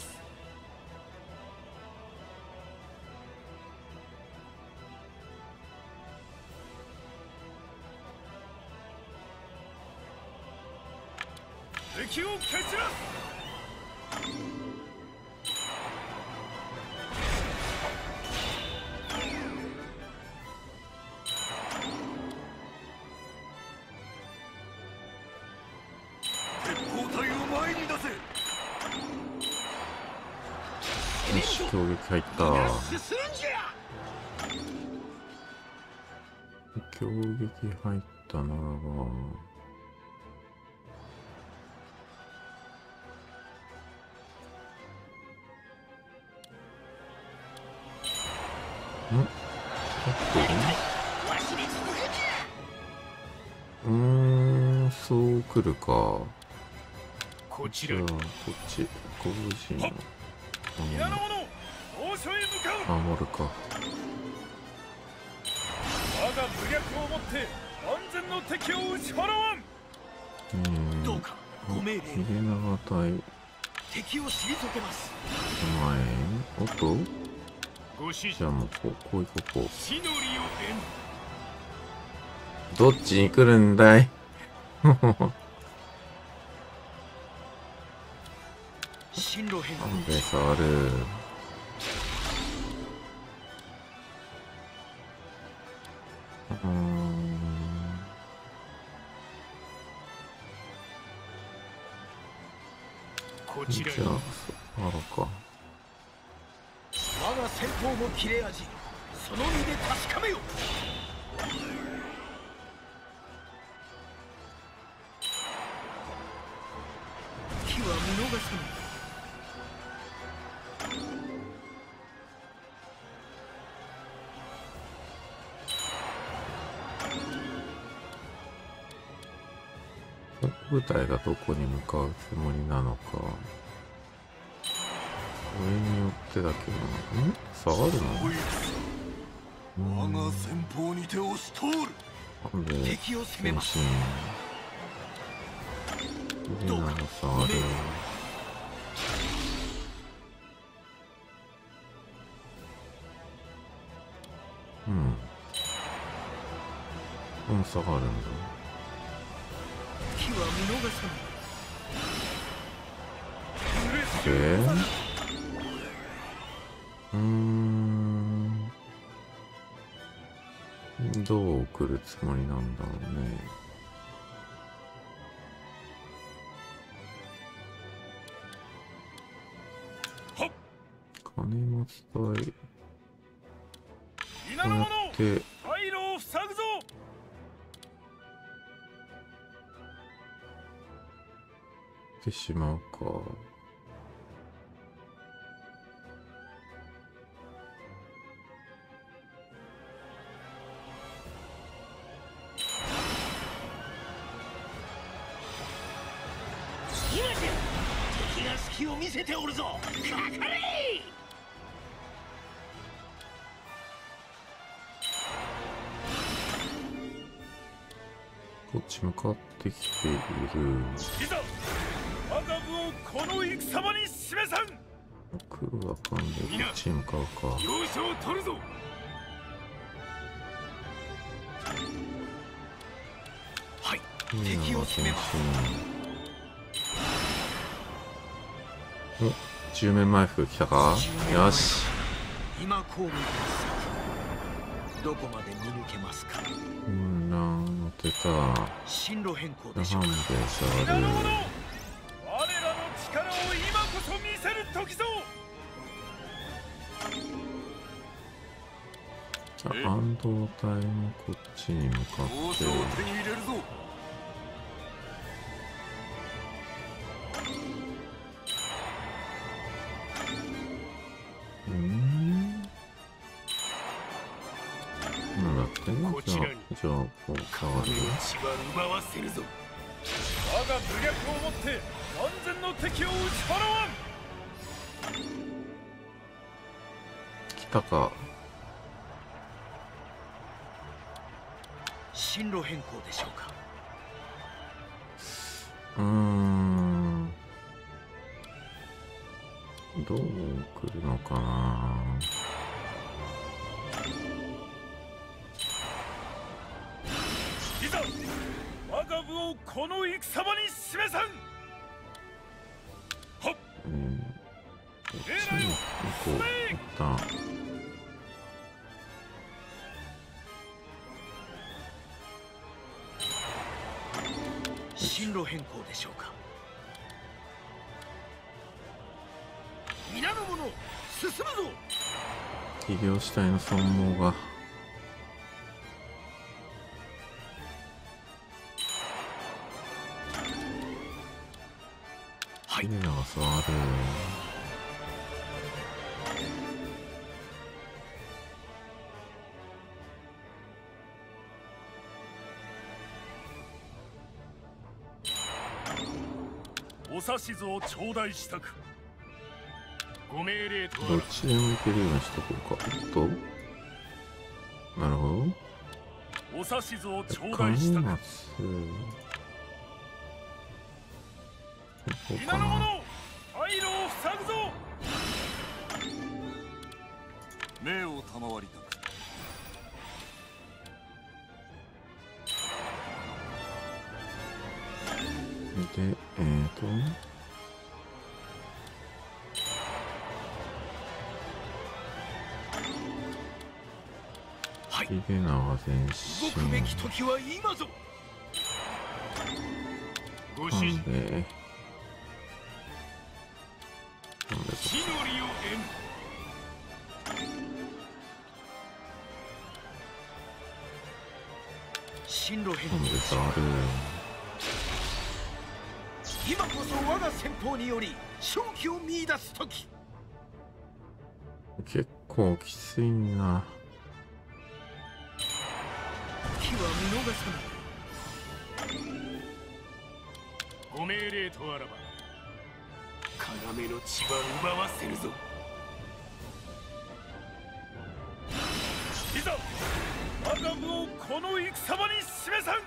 敵を蹴散らす。 鉄砲隊を前に出せ。 よし攻撃入った。 進んじゃ。 強撃入ったなぁ。ん？うーん、そう来るか。 こちらじゃあこっちごじの皆の者王所へ向かう。 守るか。 我が武略をもって万全の敵を打ち払わん。 えー、 どうかご命令秀長隊敵を退けます。 前おっと、 ご指示じゃあもうこうこう行こうこ死の利をう。どっちに来るんだい。 進路変更なんで触る。うーん。 こちらにじゃあ触ろうか。 我が戦法も切れ味、その身で確かめよ。機は見逃さぬ。 部隊がどこに向かうつもりなのか。上によってだけど、ん？下がるの？ 我が戦法にて押し通る。 なんで敵を攻め前ます進。秀長下がる。うんうん下がるんだ。 機は見逃さぬ。 でうーんどう来るつもりなんだろうね。金松隊皆の者こうやって退路を塞ぐぞ。 ってしまうか。 今じゃ敵が隙を見せておるぞ。かかれ。 こっち向かってきている。 いざ我が部をこの戦場に示さん。 黒は勘でこっちに向かうか。 要所を取るぞ。 はい、 いいな敵を攻めます。 お、十面埋伏来たか。よし。 今こう見ます。どこまで見抜けますか。 うんな乗ってた。 進路変更なんででしょうか。 触る。 皆の者我らの力を今こそ見せる時ぞ。 じゃあ安藤隊もこっちに向かって王将を手に入れるぞ。 うんなんだってね。じゃあこちらにじゃあこう下がる。 血は奪わせるぞ。 我が武略をもって万全の敵を打ち払わん。 来たか。 進路変更でしょうか。 うーんどう来るのかな。 いざ我が部をこの戦場に示さん。はっうんこっちに行こう一旦。 進路変更でしょうか。皆の者進むぞ。 企業主体の損耗がきれいな長さある。 お指図を頂戴したく。 ご命令とどっちでもいけるようにしとこうか。おっと、なるほど。 お指図を頂戴神したく。 松こうかな。 皆の者、退路を塞ぐぞ。命を賜りたく。 で、えーとはい。 秀長前動くべき進時は今ぞ。 ご指示。 なんでなんで地の利を進路変なんで更さある。 今こそ我が先方により勝機を見出す時。 結構きついな。 機は見逃さない。 ご命令とあらば要の血は奪わせるぞ。 いざ我が部をこの戦場に示さん。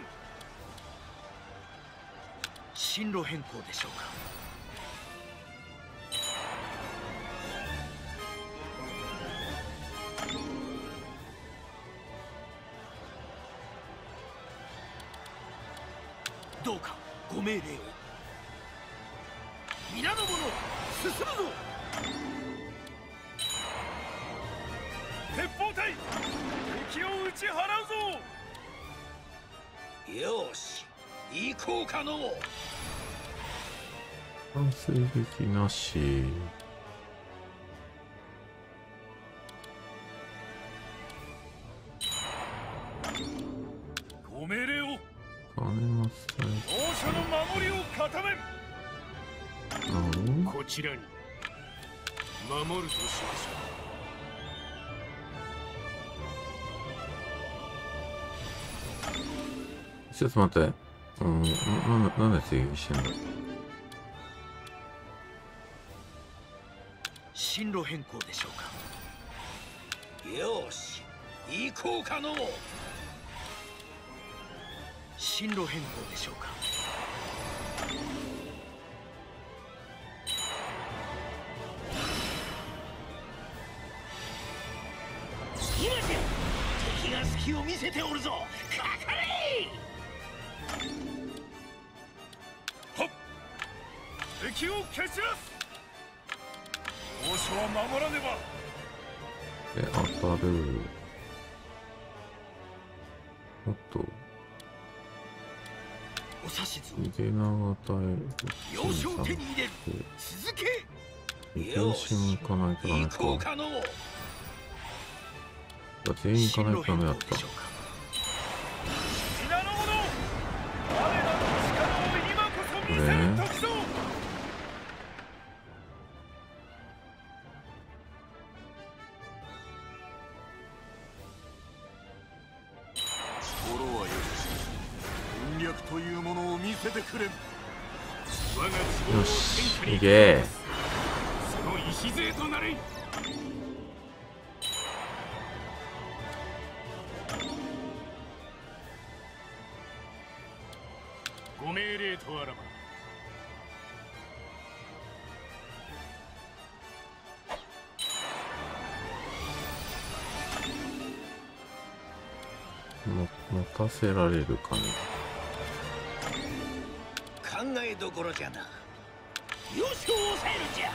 進路変更でしょうか。どうかご命令を。皆の者進むぞ。 鉄砲隊、敵を打ち払うぞ。 よし行こうかの。 反省劇なし。 ご命令を。 金松隊当初の守りを固めん。 なのこちらに守るとしましょちょっと待って。うん、な、なんで、なんで追撃してんだ。 進路変更でしょうか。よし行こうかの。進路変更でしょうか。今じゃ敵が隙を見せておるぞ。かかれ。 はっ。敵を蹴散らす。当初は守らねば。 で、当たる。おっと。 お指図秀長隊。 要所を手に入れる。続け。 秀吉も行かないとダメ行こうか。 かの。 全員行かないとダメだった。 皆の者、我らの力を今こそ見せる時ぞ。 心はよし、軍略というものを見せてくれ。 我が希望をよし天下に行け。 その礎となれ。ご命令とあらばも持たせられるかね。 考えどころじゃな。要所を抑えるんじゃ。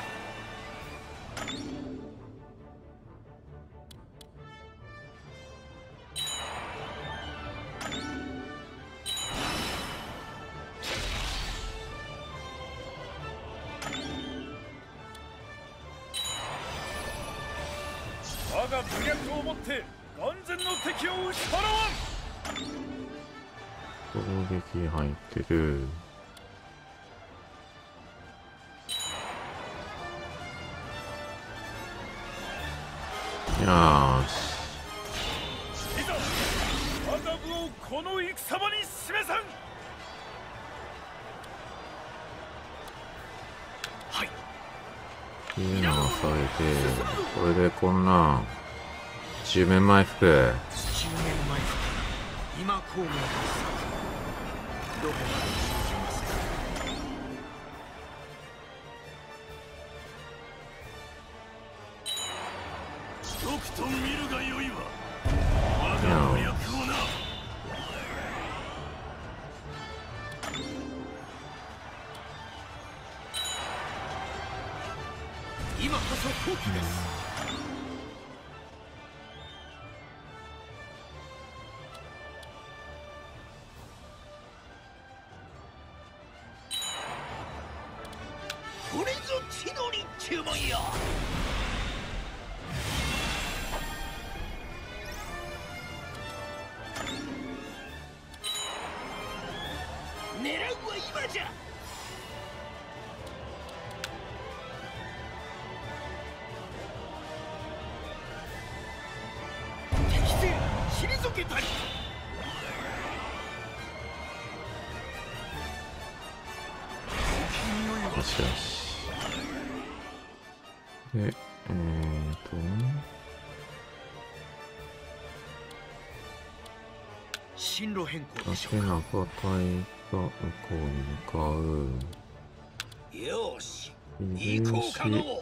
我が武略をもって眼前の敵を打ち払わん。 攻撃入ってる。 よーし。 いざ我が部をこの戦場に示さん。はい。 っていうのをされて、これでこんなんじゅうめん埋伏。 じゅうめん埋伏、今孔明の策、どこまで続けますか。 とくと見るがよいわ。我がの役をな。 今こそ好機です。 これぞ地の利注文よ。狙うは今じゃ。敵勢退けたり。 よしよし。で、えーと、 進路変更でしょ竹うか。 中隊が向こうに向かう。 よーし、 遺行こ伝子うかの。行く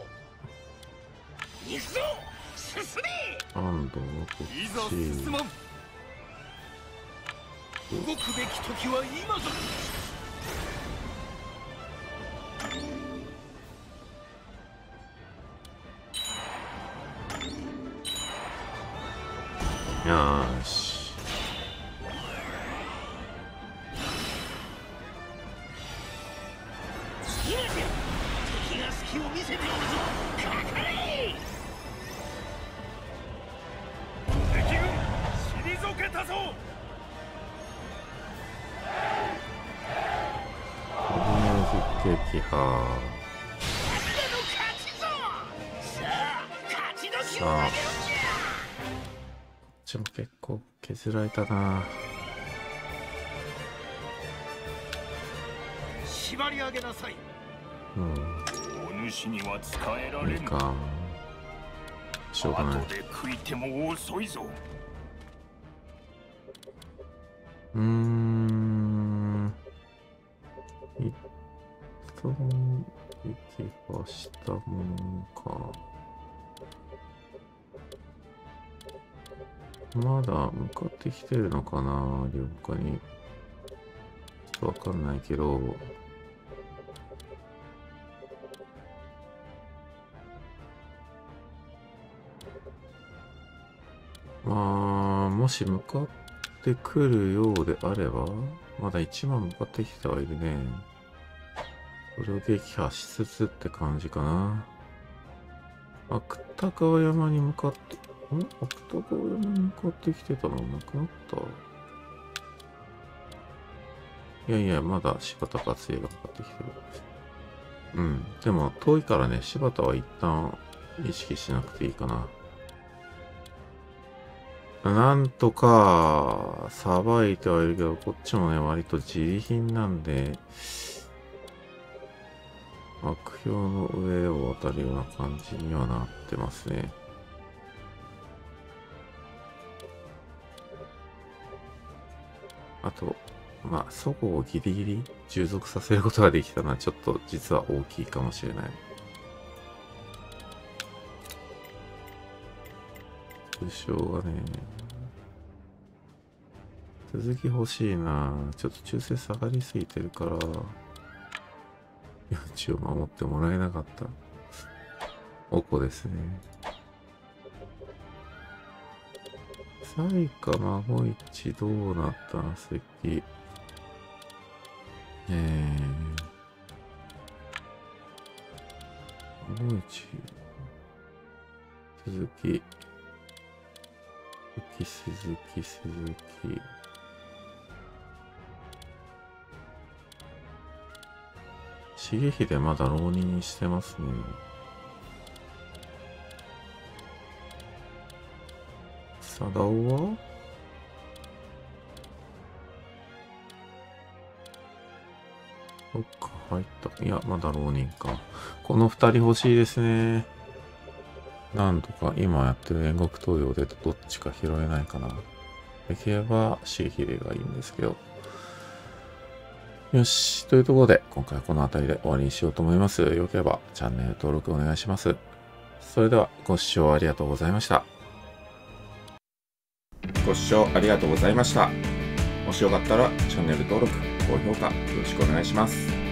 ぞ、進め。 安藤はこいざっち。 進まん。 動くべき時は今ぞ。 よーし。 今じゃ、敵が隙を見せておるぞ。かかれ。 敵軍退けたぞ。 とりあえず撃破。 我らの勝ちぞ。さあ、勝ち時をあげるんじゃ。 こっちも結構削られたな。 縛り上げなさい。 うん。 お主には使えられん。 いいか。しょうがない。 後で食いても遅いぞ。 うーん。一旦撃破したものか。まだ向かってきてるのかな、両下に。ちょっとわかんないけど。まあ、もし向かってくるようであれば、まだ一番向かってきてはいるね。それを撃破しつつって感じかな。芥川山に向かって、ん芥川山に向かってきてたのなくなった？いやいや、まだ柴田勝家が向かってきてる。うん。でも遠いからね、柴田は一旦意識しなくていいかな。なんとか、さばいてはいるけど、こっちもね、割と自利品なんで、悪評の上を渡るような感じにはなってますね。あと、まあ、そこをギリギリ従属させることができたのは、ちょっと実は大きいかもしれない。武将がね、続き欲しいな。ちょっと忠誠下がりすぎてるから、命を守ってもらえなかった。おこですね。彩花孫一どうなったの関。えー。孫一。鈴木。鈴木、鈴木。重秀まだ浪人にしてますね。 サダオはそっか、入った。いや、まだ浪人か。この二人欲しいですね。なんとか今やってる煉獄東洋でどっちか拾えないかな。できれば刺激例がいいんですけど。よし。というところで、今回はこの辺りで終わりにしようと思います。よければチャンネル登録お願いします。それではご視聴ありがとうございました。ご視聴ありがとうございました。もしよかったらチャンネル登録、高評価よろしくお願いします。